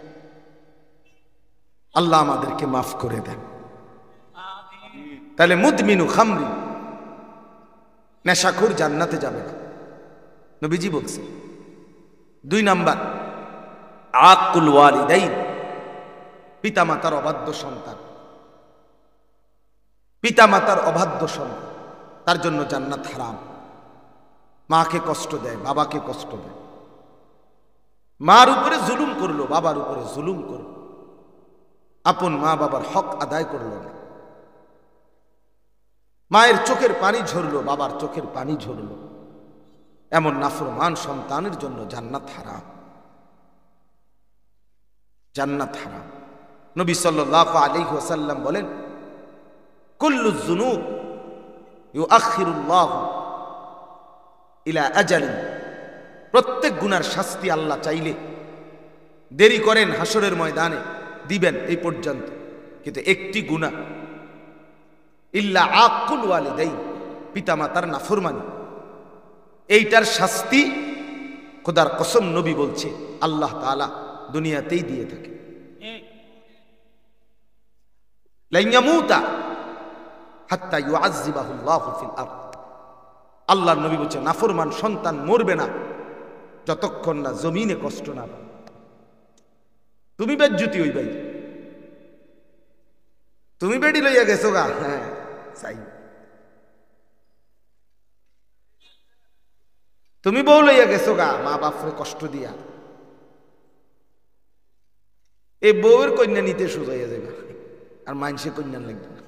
আল্লাহ আমাদেরকে মাফ করে দেন। তাহলে মুদমিনু খামরি, নেশাখোর জান্নাতে যাবে না, নবীজি বলছে। 2 নাম্বার, আকুল ওয়ালিদাইন, পিতামাতার অবাধ্য সন্তান, পিতামাতার অবাধ্য সন্তান, তার জন্য জান্নাত হারাম। মাকে কষ্ট দেয়, বাবাকে কষ্ট দেয়, মার উপরে জুলুম করলো, বাবার উপরে জুলুম করলো, আপন মা বাবার হক আদায় করলো না, মায়ের চোখের পানি ঝরলো, বাবার চোখের পানি ঝরলো, এমন নাফরমান সন্তানের জন্য জান্নাত হারাম, জান্নাত হারাম। নবী সাল্লাল্লাহু আলাইহি ওয়াসাল্লাম বলেন, কুল্লু যুনুব ইউআখিরুল্লাহু ইলা আজালিন, প্রত্যেক গুনার শাস্তি আল্লাহ চাইলে দেরি করেন, হাসরের ময়দানে দিবেন এই পর্যন্ত, কিন্তু একটি গুনাহ, ইল্লা আকুল ওয়ালিদাইন, পিতামাতার নাফরমানি, এইটার শাস্তি খোদার কসম নবী বলছে আল্লাহ তাআলা দুনিয়াতেই দিয়ে থাকে। লান ইয়ামুতা হাত্তা ইউআযযিবাহুল্লাহু ফিল আরদ, আল্লাহর নবী বলছে নাফরমান সন্তান মরবে না যতক্ষণ না জমিনে কষ্ট না পাবে। তুমি বেজ্জুতি হই ভাই, তুমি বেডি লইয়া গেছো গা, হ্যাঁ চাই, তুমি বউ লইয়া গেছো গা, মা বাপরে কষ্ট দিয়া, এই বউয়ের কন্যা নিতে সোজাইয়া যাবে, আর মানসে কন্যা লাগবে না।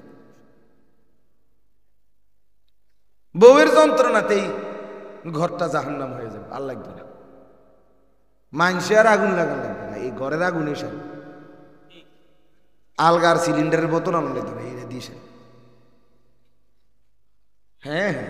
বউয়ের যন্ত্রণাতেই ঘরটা জাহান্নাম হয়ে যাবে, আর লাগবে না। মানসে আর আগুন লাগান লাগবে না, এই ঘরের আগুন এসে আলগার সিলিন্ডারের বোতল আনা লাগবে না, এটা দিয়েছে। হ্যাঁ হ্যাঁ,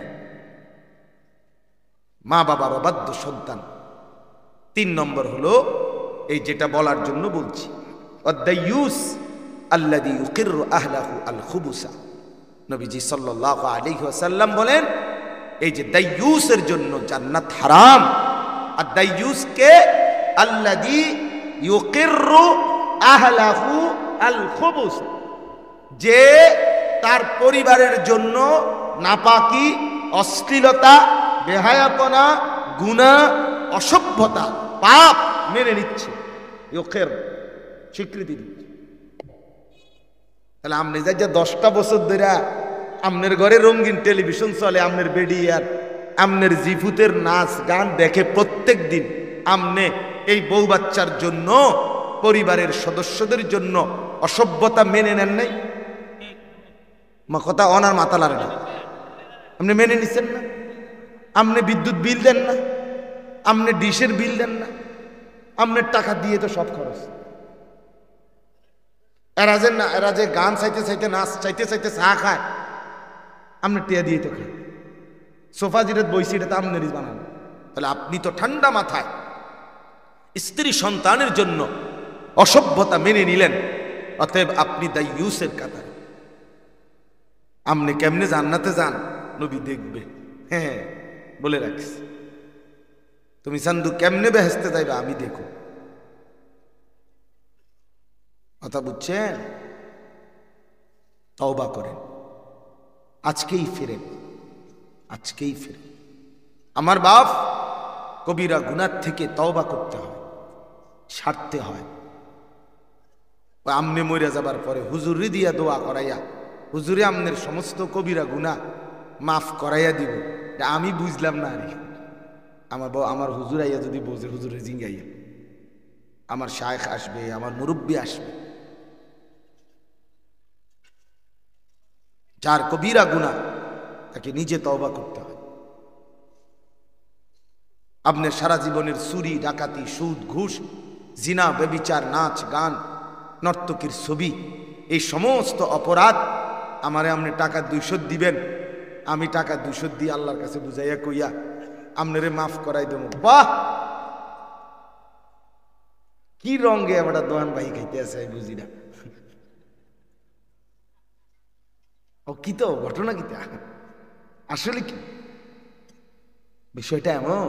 মা বাবার অবাধ্য সন্তান। 3 নম্বর হলো এই যেটা বলার জন্য বলছি, আদ-দায়্যুস আল্লাযী ইউকিররু আহলাহু আল খুবুসা। নবীজি সাল্লাল্লাহু আলাইহি ওয়াসাল্লাম বলেন, এই যে দায়্যুসের জন্য জান্নাত হারাম। আর দায়্যুস কে? আল্লাযী ইউকিররু আহলাহু আল খুবুস, যে তার পরিবারের জন্য নাপাকি, অশ্লীলতা, বেহায়াপনা, গুনাহ, অসভ্যতা, পাপ মেনে নিচ্ছে, ইউকির, স্বীকৃতি দিচ্ছে। তাহলে আপনি যাই যে 10টা বছর ধরে আপনার ঘরে রঙিন টেলিভিশন চলে, আপনার বেডি আর আপনার জিফুতের নাচ গান দেখে প্রত্যেক দিন, আপনি এই বউ বাচ্চার জন্য, পরিবারের সদস্যদের জন্য অসভ্যতা মেনে নেন নাই? মা কথা অনার মাথা লাগে না, আপনি মেনে নিচ্ছেন না? আপনি বিদ্যুৎ বিল দেন না, আপনি ডিশের বিল দেন না, আপনার টাকা দিয়ে তো সব খরচ। এরা যে গান চাইতে চাইতে, নাচ চাইতে চাইতে চা খায়, আপনি টিয়া দিয়ে তো খায়। সোফা যেটা বইছি এটা তো আপনারই বানানো। তাহলে আপনি তো ঠান্ডা মাথায় স্ত্রী সন্তানের জন্য অসভ্যতা মেনে নিলেন, অতএব আপনি দায়্যুসের কাতারে। আপনি কেমনে জান্নাতে যান নবী দেখবে, হ্যাঁ বলে রাখিস। তুমি চান্দু কেমনে বেহেশতে যাইবা আমি দেখো। কথা বুঝছেন? তওবা করেন, আজকেই ফিরেন, আজকেই ফিরেন। আমার বাপ, কবিরা গুনাহ থেকে তওবা করতে হয়, ছাড়তে হয়। আমনে মরে যাবার পরে হুজুরি দিয়া দোয়া করাইয়া, হুজুরে আমনের সমস্ত কবিরা গুনাহ মাফ করাইয়া দিব, আমি বুঝলাম না। আরে আমার হুজুর আইয়া যদি বোঝে, হুজুরে জিঙ্গাইয়া, আমার শায়েখ আসবে, আমার মুরব্বী আসবে, যার কবিরা গুনাহ তাকে নিজে তওবা করতে হয়। আপনার সারা জীবনের চুরি, ডাকাতি, সুদ, ঘুষ, জিনা, ব্যভিচার, নাচ গান, নর্তকীর ছবি, এই সমস্ত অপরাধ আমারে আপনি টাকা 200 দিবেন, আমি টাকা 200 দিয়ে আল্লাহর কাছে বুঝাইয়া কইয়া আপনারে মাফ করাই দেব। বাহ, কি রঙে আমরা দোয়ান ভাই খাইতে আছে বুঝি না। ও কি তো ঘটনা কি আসলে কি বিষয়টা এমন।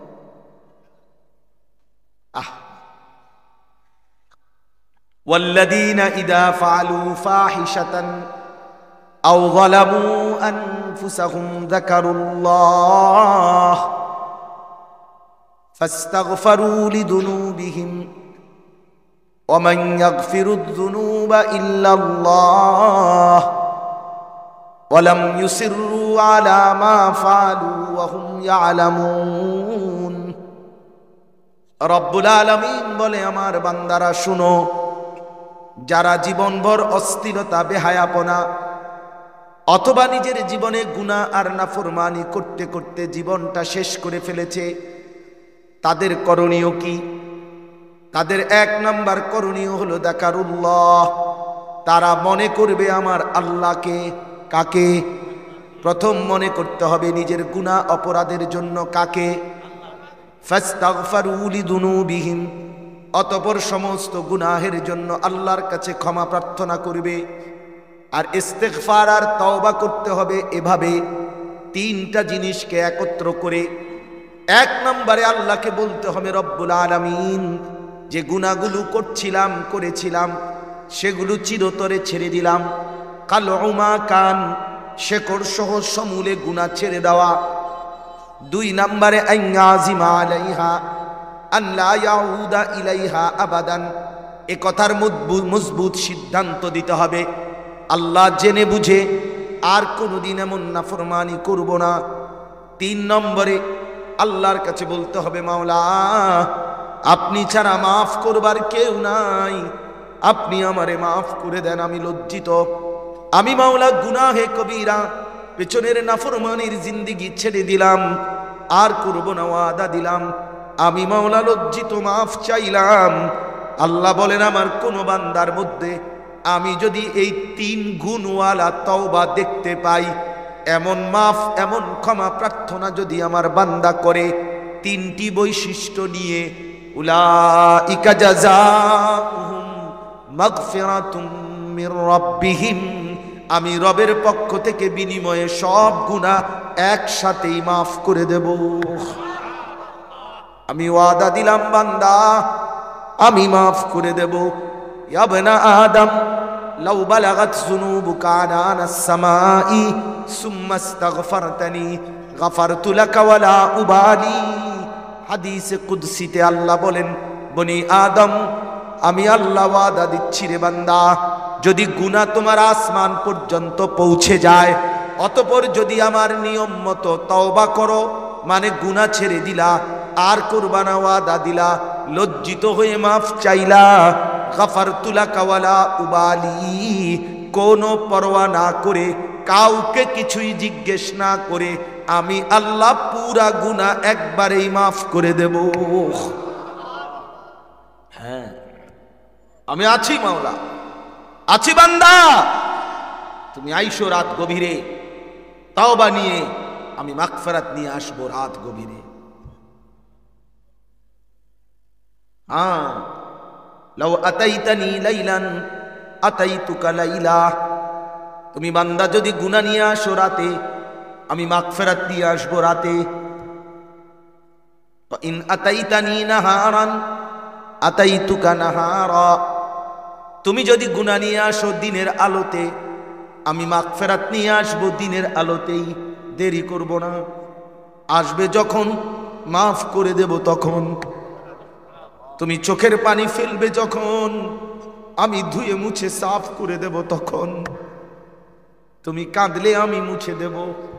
والذين إذا فعلوا فاحشة أو ظلموا أنفسهم ذكروا الله فاستغفروا لذنوبهم ومن يغفر الذنوب إلا الله ولم يصروا على ما فعلوا وهم يعلمون। রব্বুল আলামিন বলে, আমার বান্দারা শুনো, যারা জীবনভর অস্থিরতা বেহায়াপনা অথবা নিজের জীবনে গুনাহ আর নাফরমানি করতে করতে জীবনটা শেষ করে ফেলেছে, তাদের করণীয় কি? তাদের এক নাম্বার করণীয় হলো যাকারুল্লাহ, তারা মনে করবে আমার আল্লাহকে। কাকে? প্রথম মনে করতে হবে নিজের গুনাহ অপরাধের জন্য কাকে? ফাস্তাগফারু লিযুনুবিহিম, অতঃপর সমস্ত গুনাহের জন্য আল্লাহর কাছে ক্ষমা প্রার্থনা করবে। আর ইস্তিগফার আর তওবা করতে হবে এভাবে তিনটা জিনিসকে একত্র করে। এক নম্বরে আল্লাহকে বলতে হবে, রব্বুল আলামিন, যে গুনাহগুলো করেছিলাম সেগুলো চিরতরে ছেড়ে দিলাম। কালউমা কান, শেকড় সহ সমূলে গুনাহ ছেড়ে দেওয়া। দুই নম্বরে আইয়াজিমা আলাইহা আল্লা ইয়াউদা ইলাইহা আবাদান, এ কথার মজবুত সিদ্ধান্ত দিতে হবে, আল্লাহ জেনে বুঝে আর কোনোদিন এমন নাফরমানি করব না। তিন নম্বরে আল্লাহর কাছে বলতে হবে, মাওলা, আপনি ছাড়া মাফ করবার কেউ নাই, আপনি আমারে মাফ করে দেন, আমি লজ্জিত। আমি মাওলা গুনাহে কবিরা পেছনের নাফরমানির জিন্দেগি ছেড়ে দিলাম, আর করব না, ওয়াদা দিলাম। আমি মাওলা লজ্জিত, মাফ চাইলাম। আল্লাহ বলেন, আমার কোন বান্দার মধ্যে আমি যদি এই তিন গুণওয়ালা তওবা দেখতে পাই, এমন মাফ এমন ক্ষমা প্রার্থনা যদি আমার বান্দা করে তিনটি বৈশিষ্ট্য নিয়ে, উলাইকা জাযাউহুম মাগফিরাতুম মির রাব্বিহিম, আমি রবের পক্ষ থেকে বিনিময়ে সব গুনাহ একসাথেই মাফ করে দেব। আমি ওয়াদা দিলাম বান্দা, আমি মাফ করে দেব। ইয়া বনা আদম লাউ বালাগাত যুনুবুকা আনানাস সামাই সুম্মা ইস্তাগফারতানি গফারতু লাকা ওয়ালা উবালি। হাদিসে কুদসিতে আল্লাহ বলেন, বনি আদম, আমি আল্লাহ ওয়াদা দিচ্ছি রে বান্দা, যদি গুনাহ তোমার আসমান পর্যন্ত পৌঁছে যায়, অতঃপর যদি আমার নিয়ম মতো তওবা করো, মানে গুনাহ ছেড়ে দিলা, আর করবা না, ওয়াদা দিলা, লজ্জিত হয়ে মাফ চাইলা, গফারতু লাকা ওয়ালা উবালি, কোনো পরোয়া না করে, কাউকে কিছুই জিজ্ঞেস না করে, আমি আল্লাহ পুরা গুনাহ একবারেই মাফ করে দেব। হ্যাঁ, আমি আছি মাওলা, আছি বান্দা, তুমি আইসো রাত গভীরে, তাওবা নিয়ে আমি মাগফিরাত নিয়ে আসবো রাত গভীরে। হ্যাঁ, লাউ আতাইতানি লাইলান আতাইতুকা লাইলা, তুমি বান্দা যদি গুনাহ নিয়ে আসো রাতে, আমি মাগফিরাত নিয়ে আসবো রাতে। ইন আতাইতানি নাহারান আতাইতুকা নাহারা, তুমি যদি গুনাহ নিয়ে আসো দিনের আলোতে, আমি মাগফিরাত নিয়ে আসবো দিনের আলোতেই, দেরি করব না। আসবে যখন মাফ করে দেব তখন। তুমি চোখের পানি ফেলবে যখন, আমি ধুয়ে মুছে সাফ করে দেব তখন। তুমি কাঁদলে আমি মুছে দেব,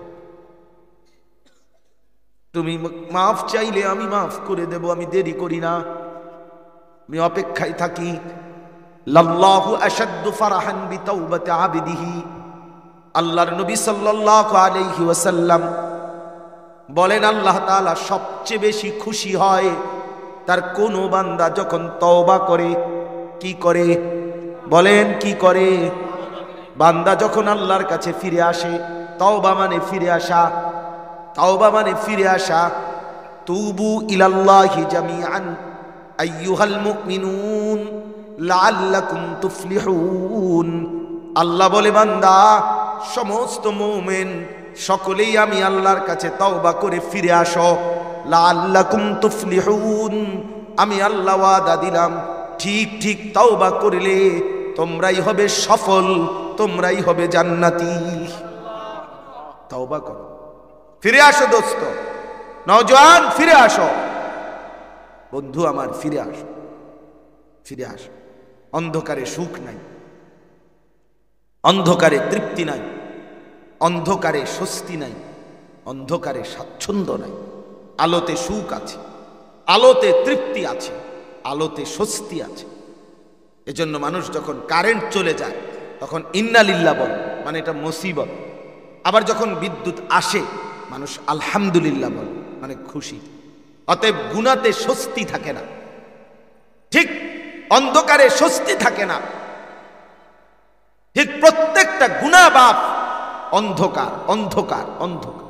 তুমি মাফ চাইলে আমি মাফ করে দেব। আমি দেরি করি না, আমি অপেক্ষায় থাকি। লাল্লাহু আশাদ্দু ফারাহান বিতাওবাতি আবদিহি, আল্লাহর নবী সাল্লাল্লাহু আলাইহি ওয়াসাল্লাম বলেন, আল্লাহ তাআলা সবচেয়ে বেশি খুশি হয় তার কোন বান্দা যখন তওবা করে। কি করে বলেন? কি করে? বান্দা যখন আল্লাহর কাছে ফিরে আসে। তওবা মানে ফিরে আসা, তওবা মানে ফিরে আসা। তুবু ইলাল্লাহি জামিআন আইয়ুহাল মুমিনুন লাআল্লাকুম তুফলিহুন। আল্লাহ বলে, বান্দা, সমস্ত মুমিন সকলেই আমি আল্লাহর কাছে তওবা করে ফিরে আসো। লাআল্লাকুম তুফলিহুন, আমি আল্লাহ ওয়াদা দিলাম, ঠিক ঠিক তওবা করলে তোমরাই হবে সফল, তোমরাই হবে জান্নাতি। তওবা করো, ফিরে আসো দোস্ত, নওজোয়ান ফিরে আসো, বন্ধু আমার ফিরে আসো, ফিরে আসো। অন্ধকারে সুখ নাই, অন্ধকারে তৃপ্তি নাই, অন্ধকারে স্বস্তি নাই, অন্ধকারে স্বাচ্ছন্দ্য নাই। আলোতে সুখ আছে, আলোতে তৃপ্তি আছে, আলোতে স্বস্তি আছে। এজন্য মানুষ যখন কারেন্ট চলে যায় তখন ইন্না লিল্লাহ বলে, মানে এটা মুসিবত। আবার যখন বিদ্যুৎ আসে মানুষ আলহামদুলিল্লাহ বলে, মানে খুশি। অতএব গুনাতে স্বস্তি থাকে না, ঠিক অন্ধকারে স্বস্তি থাকে না। ঠিক প্রত্যেকটা গুনাহ বাপ অন্ধকার, অন্ধকার, অন্ধকার।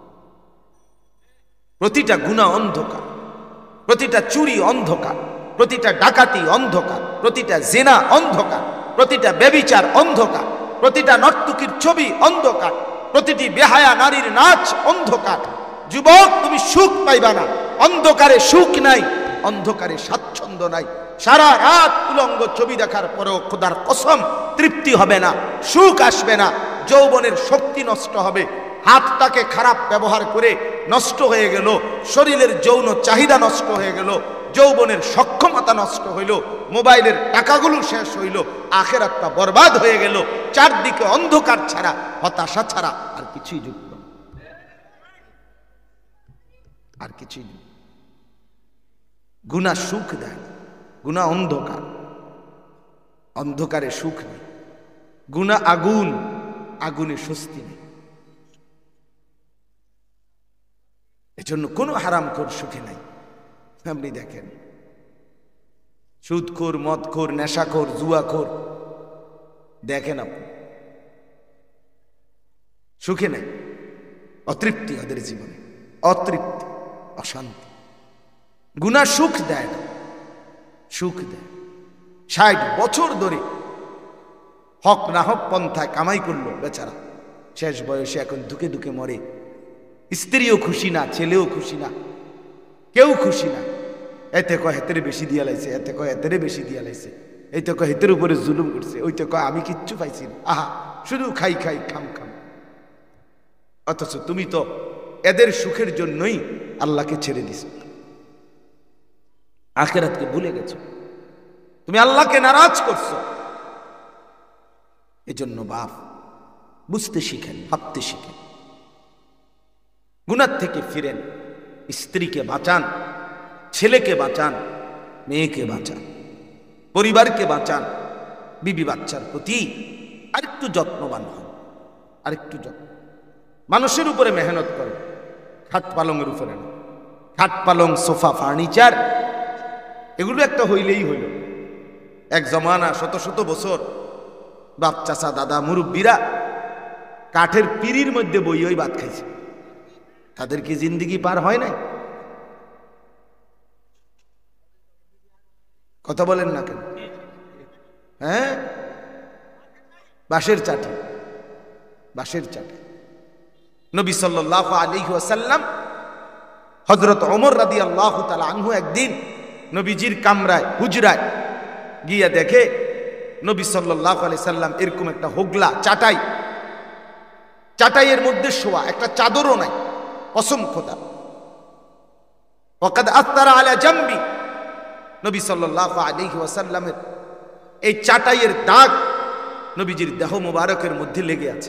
প্রতিটা গুনাহ অন্ধকার, প্রতিটা চুরি অন্ধকার, প্রতিটা ডাকাতি অন্ধকার, প্রতিটা জিনা অন্ধকার, প্রতিটা ব্যভিচার অন্ধকার, প্রতিটা নর্তকীর ছবি অন্ধকার, প্রতিটি বেহায়া নারীর নাচ অন্ধকার। যুবক, তুমি সুখ পাইবা না, অন্ধকারে সুখ নাই, অন্ধকারে স্বাচ্ছন্দ্য নাই। সারা রাত উলঙ্গ ছবি দেখার পরেও খোদার কসম তৃপ্তি হবে না, সুখ আসবে না, যৌবনের শক্তি নষ্ট হবে। হাতটাকে খারাপ ব্যবহার করে নষ্ট হয়ে গেল, শরীরের যৌন চাহিদা নষ্ট হয়ে গেল, যৌবনের সক্ষমতা নষ্ট হইল, মোবাইলের টাকাগুলো শেষ হইল, আখিরাতটা বরবাদ হয়ে গেল। চারদিকে অন্ধকার ছাড়া, হতাশা ছাড়া আর কিছুই যুক্ত, আর কিছুই নেই। গুনাহ সুখ দেয়, গুনাহ অন্ধকার, অন্ধকারে সুখ নেই। গুনাহ আগুন, আগুনে স্বস্তি নেই। এজন্য কোনো হারামখোর সুখে নাই। আপনি দেখেন, সুদখোর, মদখোর, নেশাখোর, জুয়াখোর, দেখেন আপনি, সুখে নাই, অতৃপ্তি ওদের জীবনে, অতৃপ্তি, অশান্তি। গুনাহ সুখ দেয় না, সুখ দেয়। 60 বছর ধরে হক না হক পন্থায় কামাই করলো বেচারা, শেষ বয়সে এখন দুকে দুকে মরে। স্ত্রীও খুশি না, ছেলেও খুশি না, কেউ খুশি না। এতে কয় হেতেরে বেশি দিয়া লাইছে, এতে কয় এতেরে বেশি দিয়া লাইছে, এইতে কয় হেতের উপরে জুলুম করছে, ওইতে কয় আমি কিচ্ছু পাইছি না, আহা শুধু খাই খাই, খাম খাম। অথচ তুমি তো এদের সুখের জন্যই আল্লাহকে ছেড়ে দিছ, আখিরাতকে ভুলে গেছো, তুমি আল্লাহকে নারাজ করছো। এজন্য বাপ বুঝতে শিখেন, ভাবতে শিখেন, গুনাহ থেকে ফিরেন, স্ত্রীকে বাঁচান, ছেলেকে বাঁচান, মেয়েকে বাঁচান, পরিবারকে বাঁচান, বিবি বাচ্চার প্রতি আরেকটু যত্নবান হন, আরেকটু যত্ন। মানুষের উপরে মেহনত করে, খাট পালংয়ের উপরে না। খাট পালং, সোফা, ফার্নিচার এগুলো একটা হইলেই হইল। এক জমানা শত শত বছর বাপ চাচা দাদা মুরব্বীরা কাঠের পিঁড়ির মধ্যে বইই ভাত খাইছে, তাদের কি জিন্দিগি পার হয় নাই? কথা বলেন না কেন? হ্যাঁ, বাঁশের চাটি, বাঁশের চাটি। নবী সাল্লাল্লাহু আলাইহি ওয়াসাল্লাম, হযরত ওমর রাদিয়াল্লাহু তাআলা আনহু একদিন নবীজির কামরায়, হুজরায় গিয়া দেখে নবী সাল্লাল্লাহু আলাইহি সাল্লাম এরকম একটা হোগলা চাটাই, চাটাইয়ের মধ্যে শোয়া, একটা চাদরও নাই, কসম খোদা। ওয়াকাদ আথতারা আলা জামবি, নবী সাল্লাল্লাহু আলাইহি ওয়াসাল্লামের এই চাটাইয়ের দাগ নবীজির দেহ মোবারকের মধ্যে লেগে আছে।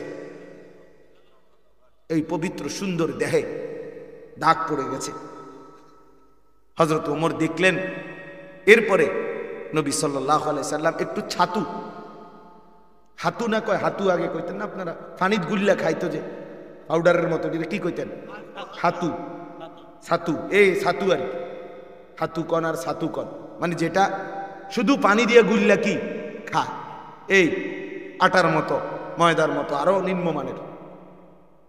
এই পবিত্র সুন্দর দেহে দাগ পড়ে গেছে। হযরত ওমর দেখলেন। এরপরে নবী সাল্লাল্লাহু আলাইহি সাল্লাম একটু ছাতু, হাতু না কয় হাতু আগে কইতেন না আপনারা, ফানিত গুল্লা খাইতো যে পাউডারের মতো, কি কইতেন? হাতু, ছাতু, এই ছাতু আর কি, হাতু কন আর ছাতু কন, মানে যেটা শুধু পানি দিয়ে গুল্লা কি খায়, এই আটার মতো, ময়দার মতো, আরো নিম্নমানের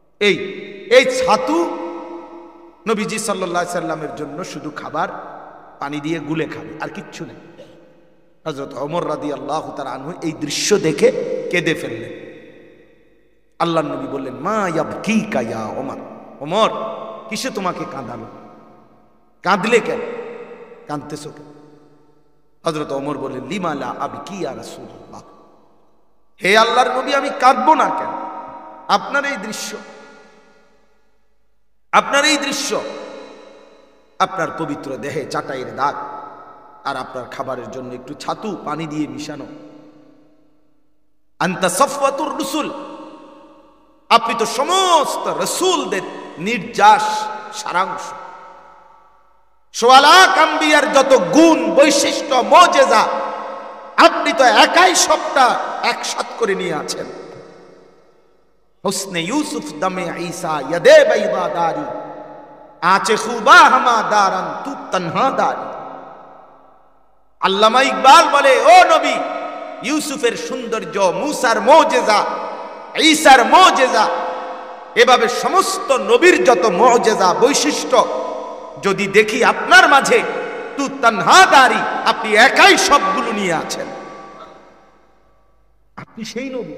এই ছাতু নবীজি সাল্লাল্লাহু আলাইহি সাল্লামের জন্য শুধু খাবার পানি দিয়ে গুলে খাবে, আর কিচ্ছু নেই। হযরত ওমর রাদিয়াল্লাহু তাআলা আনহু এই দৃশ্য দেখে কেঁদে ফেললেন। আল্লাহর নবী বললেন, মা ইয়াবকিকা ইয়া ওমর, ওমর কিসে তোমাকে কাঁদালো, কাঁদলে কেন, কাঁদতেছো কেন? হযরত ওমর বললেন, লিমা লা আবকি ইয়া রাসূলুল্লাহ, হে আল্লাহর নবী আমি কাঁদবো না কেন? আপনার এই দৃশ্য, আপনার এই দৃশ্য, আপনার পবিত্র দেহে চাটাইয়ের দাগ, আর আপনার খাবারের জন্য একটু ছাতু পানি দিয়ে মিশানো। আনতা সফওয়াতুর রসুল, আপনি তো সমস্ত রসুলদের নির্যাস সারাংশ। সোয়া লাখ আম্বিয়ার যত গুণ, বৈশিষ্ট্য, মুজিজা আপনি তো একাই সবটা একসাথ করে নিয়ে আছেন। হুসনে ইউসুফ দমে ঈসা ইয়াদে বাইদা দারি, আঁচে খুবা হামা দারান তু তনহা দারি। আল্লামা ইকবাল বলে, ও নবী, ইউসুফের সৌন্দর্য, মুসার মুজিজা, ঈসার মুজিজা, এভাবে সমস্ত নবীর যত মুজিজা বৈশিষ্ট্য যদি দেখি আপনার মাঝে, তু তনহা দারি, আপনি একাই সবগুলো নিয়ে আছেন। আপনি সেই নবী,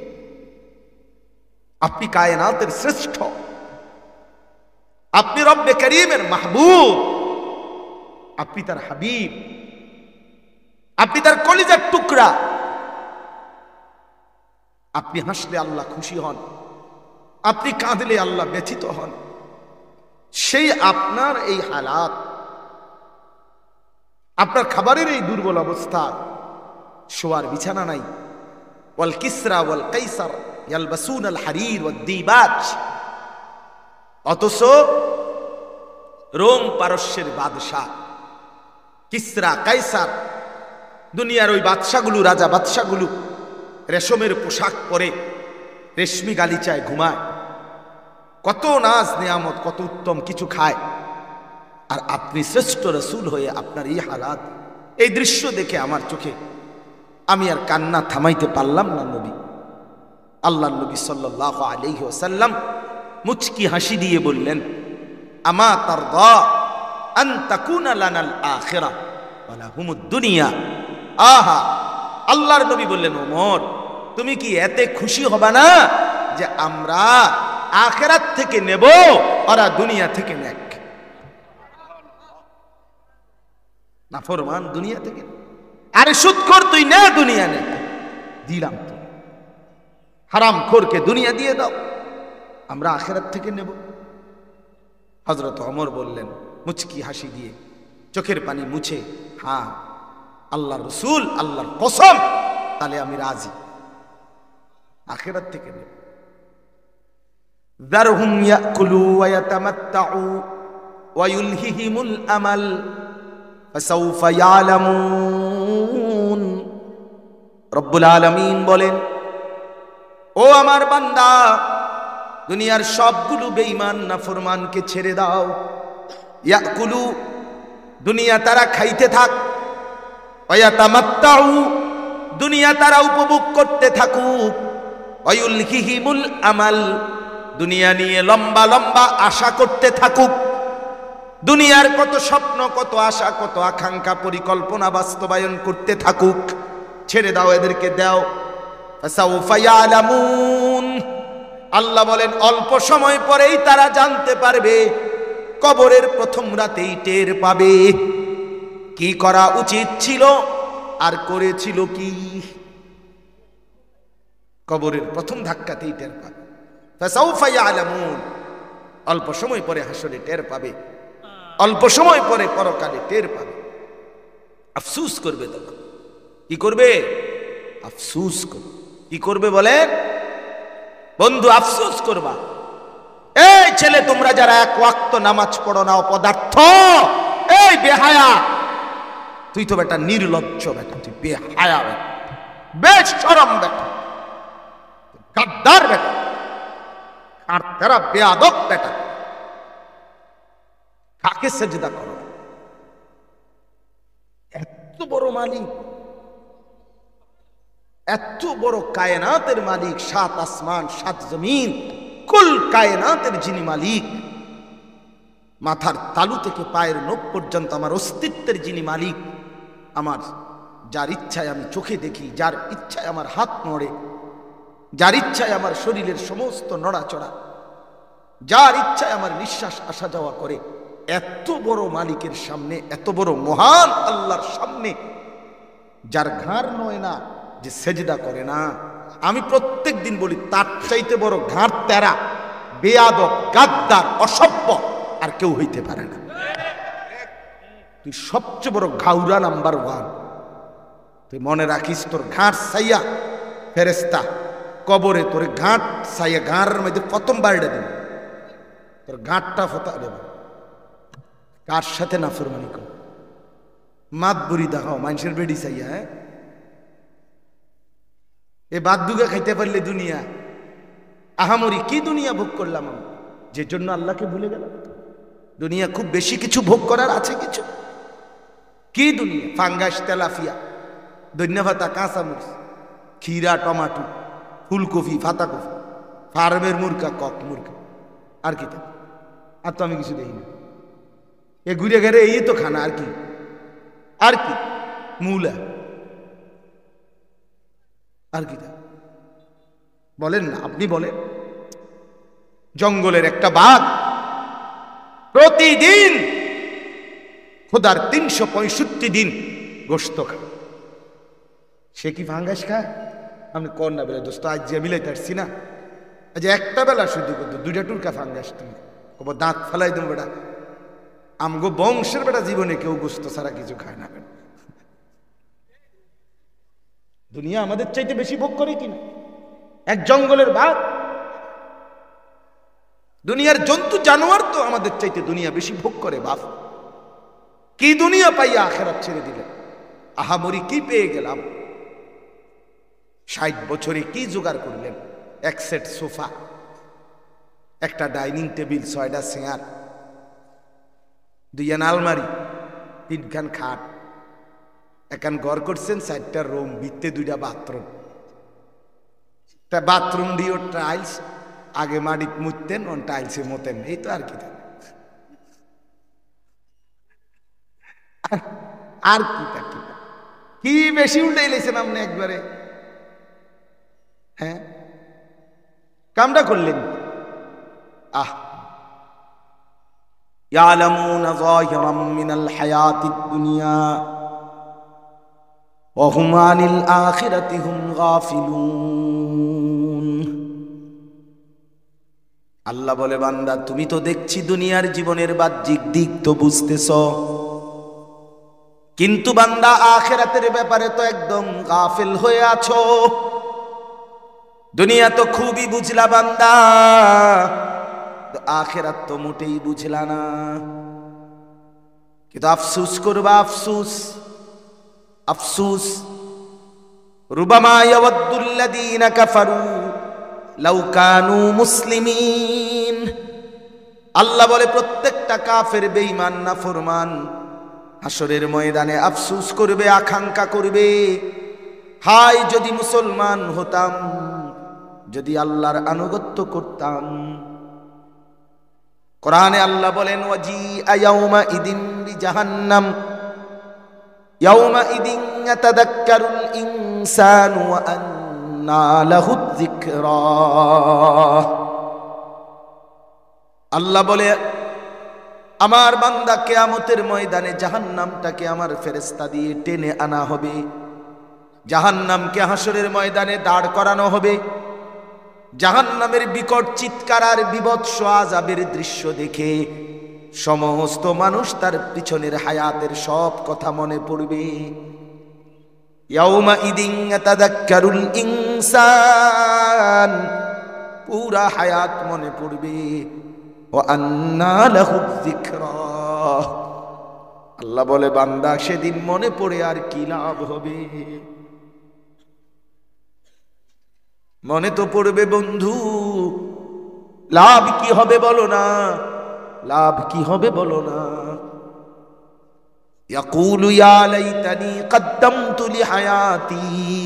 আপনি কায়নাতের শ্রেষ্ঠ, আপনি রব্বে করিমের মাহবুব, আপনি তার হাবিব, আপনি তার কলিজার টুকরা। আপনি হাসলে আল্লাহ খুশি হন, আপনি কাঁদলে আল্লাহ ব্যথিত হন। সেই আপনার এই হালাত, আপনার খাবারের এই দুর্বল অবস্থা, শোয়ার বিছানা নাই। ওয়াল কিসরা ওয়াল কাইসার ইয়ালবাসুন আল হারির ওয়াদ দিবাজ, অথচ রোম পারস্যের বাদশাহ কিসরা কাইসার, দুনিয়ার ওই বাদশাগুলো, রাজা বাদশাগুলো রেশমের পোশাক পরে রেশমি গালিচায় ঘুমায়, কত নাজ নিয়ামত, কত উত্তম কিছু খায়। আর আপনি শ্রেষ্ঠ রসুল হয়ে আপনার এই হালাত, এই দৃশ্য দেখে আমার চোখে আমি আর কান্না থামাইতে পারলাম না। নবী, আল্লাহ নবী সাল্লাল্লাহু আলাইহি ওয়াসাল্লাম মুচকি হাসি দিয়ে বললেন, আমা তারদা আন তাকুনা লানাল আখিরা ওয়া লাহুমুদ দুনিয়া। আহা, আল্লাহর নবী বললেন, ওমর তুমি কি এতে খুশি হবা না যে আমরা আখিরাত থেকে নেব, ওরা দুনিয়া থেকে নেক? নাফরমান দুনিয়া থেকে, আরে সুদখোর তুই নে, দুনিয়া নে, দিলাম তো। হারামখোরকে দুনিয়া দিয়ে দাও, আমরা আখিরাত থেকে নেব। হযরত ওমর বললেন মুচকি হাসি দিয়ে, চোখের পানি মুছে, হ্যাঁ আল্লাহর রাসূল, আল্লাহর কসম, তাহলে আমি রাজি, আখিরাত থেকে নেব। যারহুম ইয়াকুলু ওয়া ইয়াতামাত্তাউ ওয়া ইউলহিহিমুল আমাল ফাসাউফা ইয়ালামুন। রব্বুল আলামিন বলেন, ও আমার বান্দা, দুনিয়ার সবগুলো বেঈমান নাফরমানকে ছেড়ে দাও। ইয়াকুলু, দুনিয়া তারা খাইতে থাক, ওয়া ইয়াতামাত্তাউ, দুনিয়া তারা উপভোগ করতে থাকুক, ওয়া ইউলহিহিমুল আমাল, দুনিয়া নিয়ে লম্বা লম্বা আশা করতে থাকুক। দুনিয়ার কত স্বপ্ন, কত আশা, কত আকাঙ্ক্ষা, পরিকল্পনা বাস্তবায়ন করতে থাকুক। ছেড়ে দাও, এদেরকে দাও। ফাসাউফা ইয়ালামুন, আল্লাহ বলেন অল্প সময় পরেই তারা জানতে পারবে, কবরের প্রথম রাতেই টের পাবে কি করা উচিত ছিল আর করেছিল কি। কবরের প্রথম ধাক্কাতেই টের পাবে। ফাসাউফা ইয়ালামুন, অল্প সময় পরে হাসরে টের পাবে, অল্প সময় পরে পরকালে টের পাবে। আফসোস করবে তখন। কি করবে? আফসোস করবে। কি করবে বলেন বন্ধু? আফসোস করবা। এই ছেলে, তোমরা যারা এক ওয়াক্ত নামাজ পড়ো না, অপদার্থ, এই বেহায়া, তুই তো বেটা নির্লজ্জ বেটা, তুই বেহায়া বেটা, বেশরম বেটা, গাদ্দার বেটা, আর তেরা বেয়াদব বেটা, কাকে সেজদা করো? এত বড় মালিক, এত বড় কায়নাতের মালিক, 7 আসমান 7 জমিন, কুল কায়নাতের যিনি মালিক, মাথার তালু থেকে পায়ের নখ পর্যন্ত আমার অস্তিত্বের যিনি মালিক, আমার যার ইচ্ছায় আমি চোখে দেখি, যার ইচ্ছায় আমার হাত নড়ে, যার ইচ্ছায় আমার শরীরের সমস্ত নড়াচড়া, যার ইচ্ছায় আমার নিঃশ্বাস আসা যাওয়া করে, এত বড় মালিকের সামনে, এত বড় মহান আল্লাহর সামনে, যার ঘাড় নয় না, যে সেজদা করে না, আমি প্রত্যেক দিন বলি তার চাইতে বড় ঘাড় তেরা, বেয়াদব, গাদ্দার, অসভ্য আর কেউ হইতে পারে না। তুই সবচেয়ে বড় ঘাউরা নাম্বার 1। তুই মনে রাখিস, তোর ঘাট সাইয়া ফেরেস্তা কবরে তোর ঘাট সাইয়া ঘাড়ের মধ্যে প্রথম বাড়িটা দিন, তোর ঘাটটা ফোতা দেব। কার সাথে নাফরমানি কর, মাত বুড়ি দেখাও মানুষের বেডি চাইয়া। হ্যাঁ, এ বাদ দুগা খাইতে পারলে দুনিয়া আহামরি কি দুনিয়া ভোগ করলাম আমি, যে জন্য আল্লাহকে ভুলে গেলাম। দুনিয়া খুব বেশি কিছু ভোগ করার আছে কিছু? কি দুনিয়া? ফাঙ্গাস, তেলাফিয়া, ধন্যভাতা, কাঁচামরিচ, খিরা, টমাটো, ফুলকপি, ফাতাকপি, ফার্মের মুরগা, কক মুরগা, আর কি? আর তো আমি কিছু দেখি না। এ ঘুরে ঘেরে এই তো খানা, আর কি? আর কি? মূলা, আর কি? বলেন না, আপনি বলেন। জঙ্গলের একটা বাঘ প্রতিদিন খোদার 365 দিন গোশত খায়, সে কি ফাঙ্গাস খায়? আপনি কর না বেলা দোস্ত, আজ যে মিলাইতে পারছি না, আজ একটা বেলা শুধু করতো 2টা টুরকা ফাঙ্গাস, তুমি কব দাঁত ফেলাই দেবো বেটা। আমগো বংশের বেটা জীবনে কেউ গোশত ছাড়া কিছু খায় না। দুনিয়া আমাদের চাইতে বেশি ভোগ করে কিনা? এক জঙ্গলের বাঘ, দুনিয়ার জন্তু জানোয়ার তো আমাদের চাইতে দুনিয়া বেশি ভোগ করে। বাপ, কি দুনিয়া পাইয়া আখেরাত ছেড়ে দিলেন? আহামরি কি পেয়ে গেলাম? 60 বছরে কি জোগাড় করলেন? এক সেট সোফা, একটা ডাইনিং টেবিল, 6টা চেয়ার, 2 আলমারি, 3খান খাট, একান ঘর করছেন, 4টা রুম, ভিতরে 2টা বাথরুম। তা বাথরুম দিয়েও টাইলস, আগে মাটিত মুততেন, টাইলসে মতেন, এই তো আর কি? আর কি? কি বেশি উল্টে লেছেন আপনি একবারে? হ্যাঁ, কামটা করলেন। ইয়ালামুনা যাহিরাম মিনাল হায়াতিদ দুনিয়া ওয়া হুম আনিল আখিরাতি হুম গাফিলুন। আল্লাহ বলে, বান্দা তুমি তো দেখছি দুনিয়ার জীবনের বাহ্যিক দিক তো বুঝতেছ, কিন্তু বান্দা আখিরাতের ব্যাপারে তো একদম গাফিল হয়ে আছো। দুনিয়া তো খুবই বুঝলা বান্দা, আখিরাত তো মোটেই বুঝলা না। কিন্তু আফসুস করবা, আফসুস, আফসুস। রুবামা ইয়াওয়াদ্দুল্লাযীনা কাফারু লাউ কানু মুসলিমিন। আল্লাহ বলে, প্রত্যেকটা কাফের, বেঈমান, নাফরমান হাসরের ময়দানে আফসুস করবে, আকাঙ্ক্ষা করবে, হায় যদি মুসলমান হতাম, যদি আল্লাহর আনুগত্য করতাম। কোরআনে আল্লাহ বলেন, ওয়াজিআ ইয়াউমা ইদিন বিজাহান্নাম ইয়াউমা ইদিন ইয়াতাযাক্কারুল ইনসানু ওয়া আন্না লাহুয যিকরা। আল্লাহ বলে, আমার বান্দা কিয়ামতের ময়দানে জাহান্নামটাকে আমার ফেরেশতা দিয়ে টেনে আনা হবে, জাহান্নামকে হাসরের ময়দানে দাঁড় করানো হবে। জাহান্নামের বিকট চিৎকার আর বিভৎস আযাবের দৃশ্য দেখে সমস্ত মানুষ তার পিছনের হায়াতের সব কথা মনে পড়বে। ইয়াউমা ইদিন ইয়াতাযাক্কারুল ইনসান, পুরা হায়াত মনে পড়বে। ওয়া আন্না লাহু যিকরা। আল্লাহ বলে, বান্দা সেদিন মনে পড়ে আর কি লাভ হবে? মনে তো পড়বে বন্ধু, লাভ কি হবে বলো না? লাভ কি হবে বলো না? ইয়াকুলু ইয়া লাইতানি কদ্দামতু লিহায়াতি।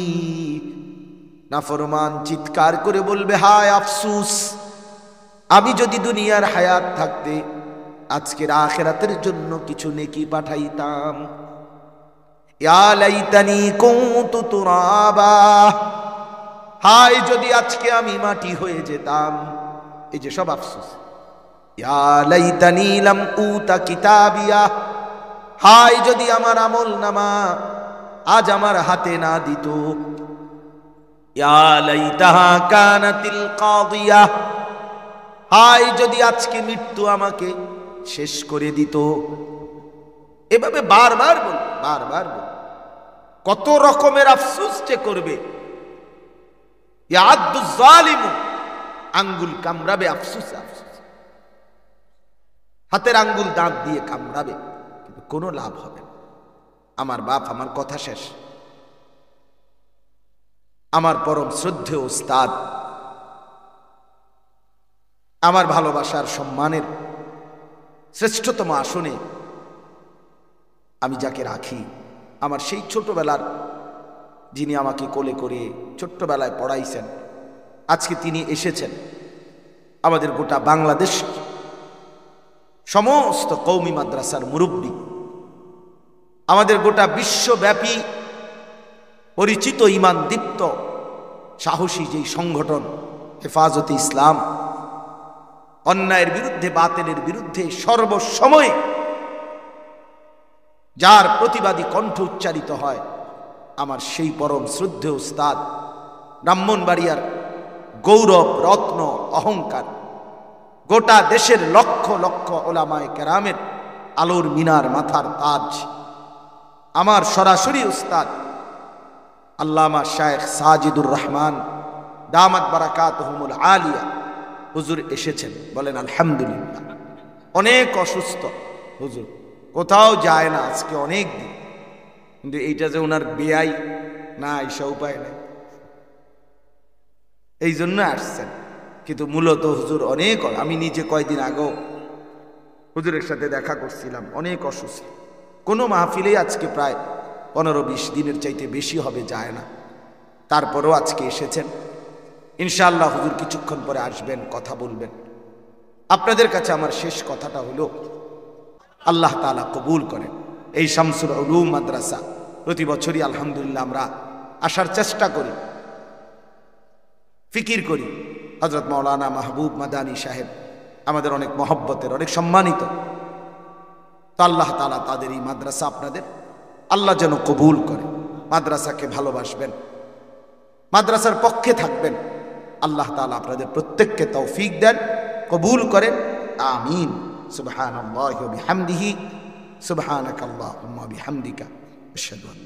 নাফরমান চিৎকার করে বলবে, হায় আফসোস, আমি যদি দুনিয়ার হায়াত থাকতে আজকের আখিরাতের জন্য কিছু নেকি পাঠাইতাম। ইয়া লাইতানি কুনতু তুরাবা, হায় যদি আজকে আমি মাটি হয়ে যেতাম। এই যে সব আফসোস। ইয়া লাইতানি লাম উতা কিতাবিয়া, হায় যদি আমার আমল নামা আজ আমার হাতে না দিত। ইয়া লাইতাহা কানাতিল কাদিয়া, হায় যদি আজকে মৃত্যু আমাকে শেষ করে দিত। এভাবে বারবার বল, বারবার বল। কত রকমের আফসোস যে করবে। ইয়াদু জালিমু, আঙ্গুল কামড়াবে আফসোস আফসোস, হাতের আঙ্গুল দাঁত দিয়ে কামড়াবে, কিন্তু কোনো লাভ হবে না। আমার বাপ, আমার কথা শেষ। আমার পরম শ্রদ্ধেয় উস্তাদ, আমার ভালোবাসার সম্মানের শ্রেষ্ঠতম আসনে আমি যাকে রাখি, আমার সেই ছোটবেলার যিনি আমাকে কোলে করে ছোট্টবেলায় পড়াইছেন, আজকে তিনি এসেছেন আমাদের গোটা বাংলাদেশ সমস্ত কওমি মাদ্রাসার মুরব্বী, আমাদের গোটা বিশ্বব্যাপী পরিচিত ঈমান দীপ্ত সাহসী যেই সংগঠন হেফাজতে ইসলাম, অন্যায়ের বিরুদ্ধে বাতিলের বিরুদ্ধে সর্বসময় যার প্রতিবাদী কণ্ঠ উচ্চারিত হয়, আমার সেই পরম শ্রদ্ধেয় উস্তাদ, ব্রাহ্মণবাড়িয়ার গৌরব রত্ন অহংকার, গোটা দেশের লক্ষ লক্ষ ওলামায়ে কেরামের আলোর মিনার মাথার তাজ, আমার সরাসরি উস্তাদ আল্লামা শায়েখ সাজিদুর রহমান দামাত বারাকাতুহুমুল আলিয়া হুজুর এসেছেন। বলেন আলহামদুলিল্লাহ। অনেক অসুস্থ হুজুর, কোথাও যায় না আজকে অনেক দিন, কিন্তু এইটা যে ওনার বেয়াই না, এইসব উপায় নেই, এই জন্য আসছেন। কিন্তু মূলত হুজুর অনেক, আমি নিজে কয়দিন আগেও হুজুরের সাথে দেখা করছিলাম, অনেক অসুস্থ। কোনো মাহফিলেই আজকে প্রায় 15-20 দিনের চাইতে বেশি হবে, যায় না। তারপরেও আজকে এসেছেন। ইনশাআল্লাহ হুজুর কিছুক্ষণ পরে আসবেন, কথা বলবেন। আপনাদের কাছে আমার শেষ কথাটা হলো, আল্লাহ তাআলা কবুল করেন। এই শামসুল উলুম মাদ্রাসা প্রতি বছরই আলহামদুলিল্লাহ আমরা আসার চেষ্টা করি, ফিকির করি। হযরত মাওলানা মাহবুব মাদানী সাহেব আমাদের অনেক মহব্বতের, অনেক সম্মানিত। তো আল্লাহ তাআলা তাদের এই মাদ্রাসা আপনাদের আল্লাহ যেন কবুল করে। মাদ্রাসাকে ভালোবাসবেন, মাদ্রাসার পক্ষে থাকবেন। আল্লাহ তাআলা আপনাদের প্রত্যেককে তৌফিক দেন, কবুল করেন। আমিন। সুবহানাল্লাহি ওয়া বিহামদিহি, সুবহানাকাল্লাহুম্মা বিহামদিকা, আশহাদু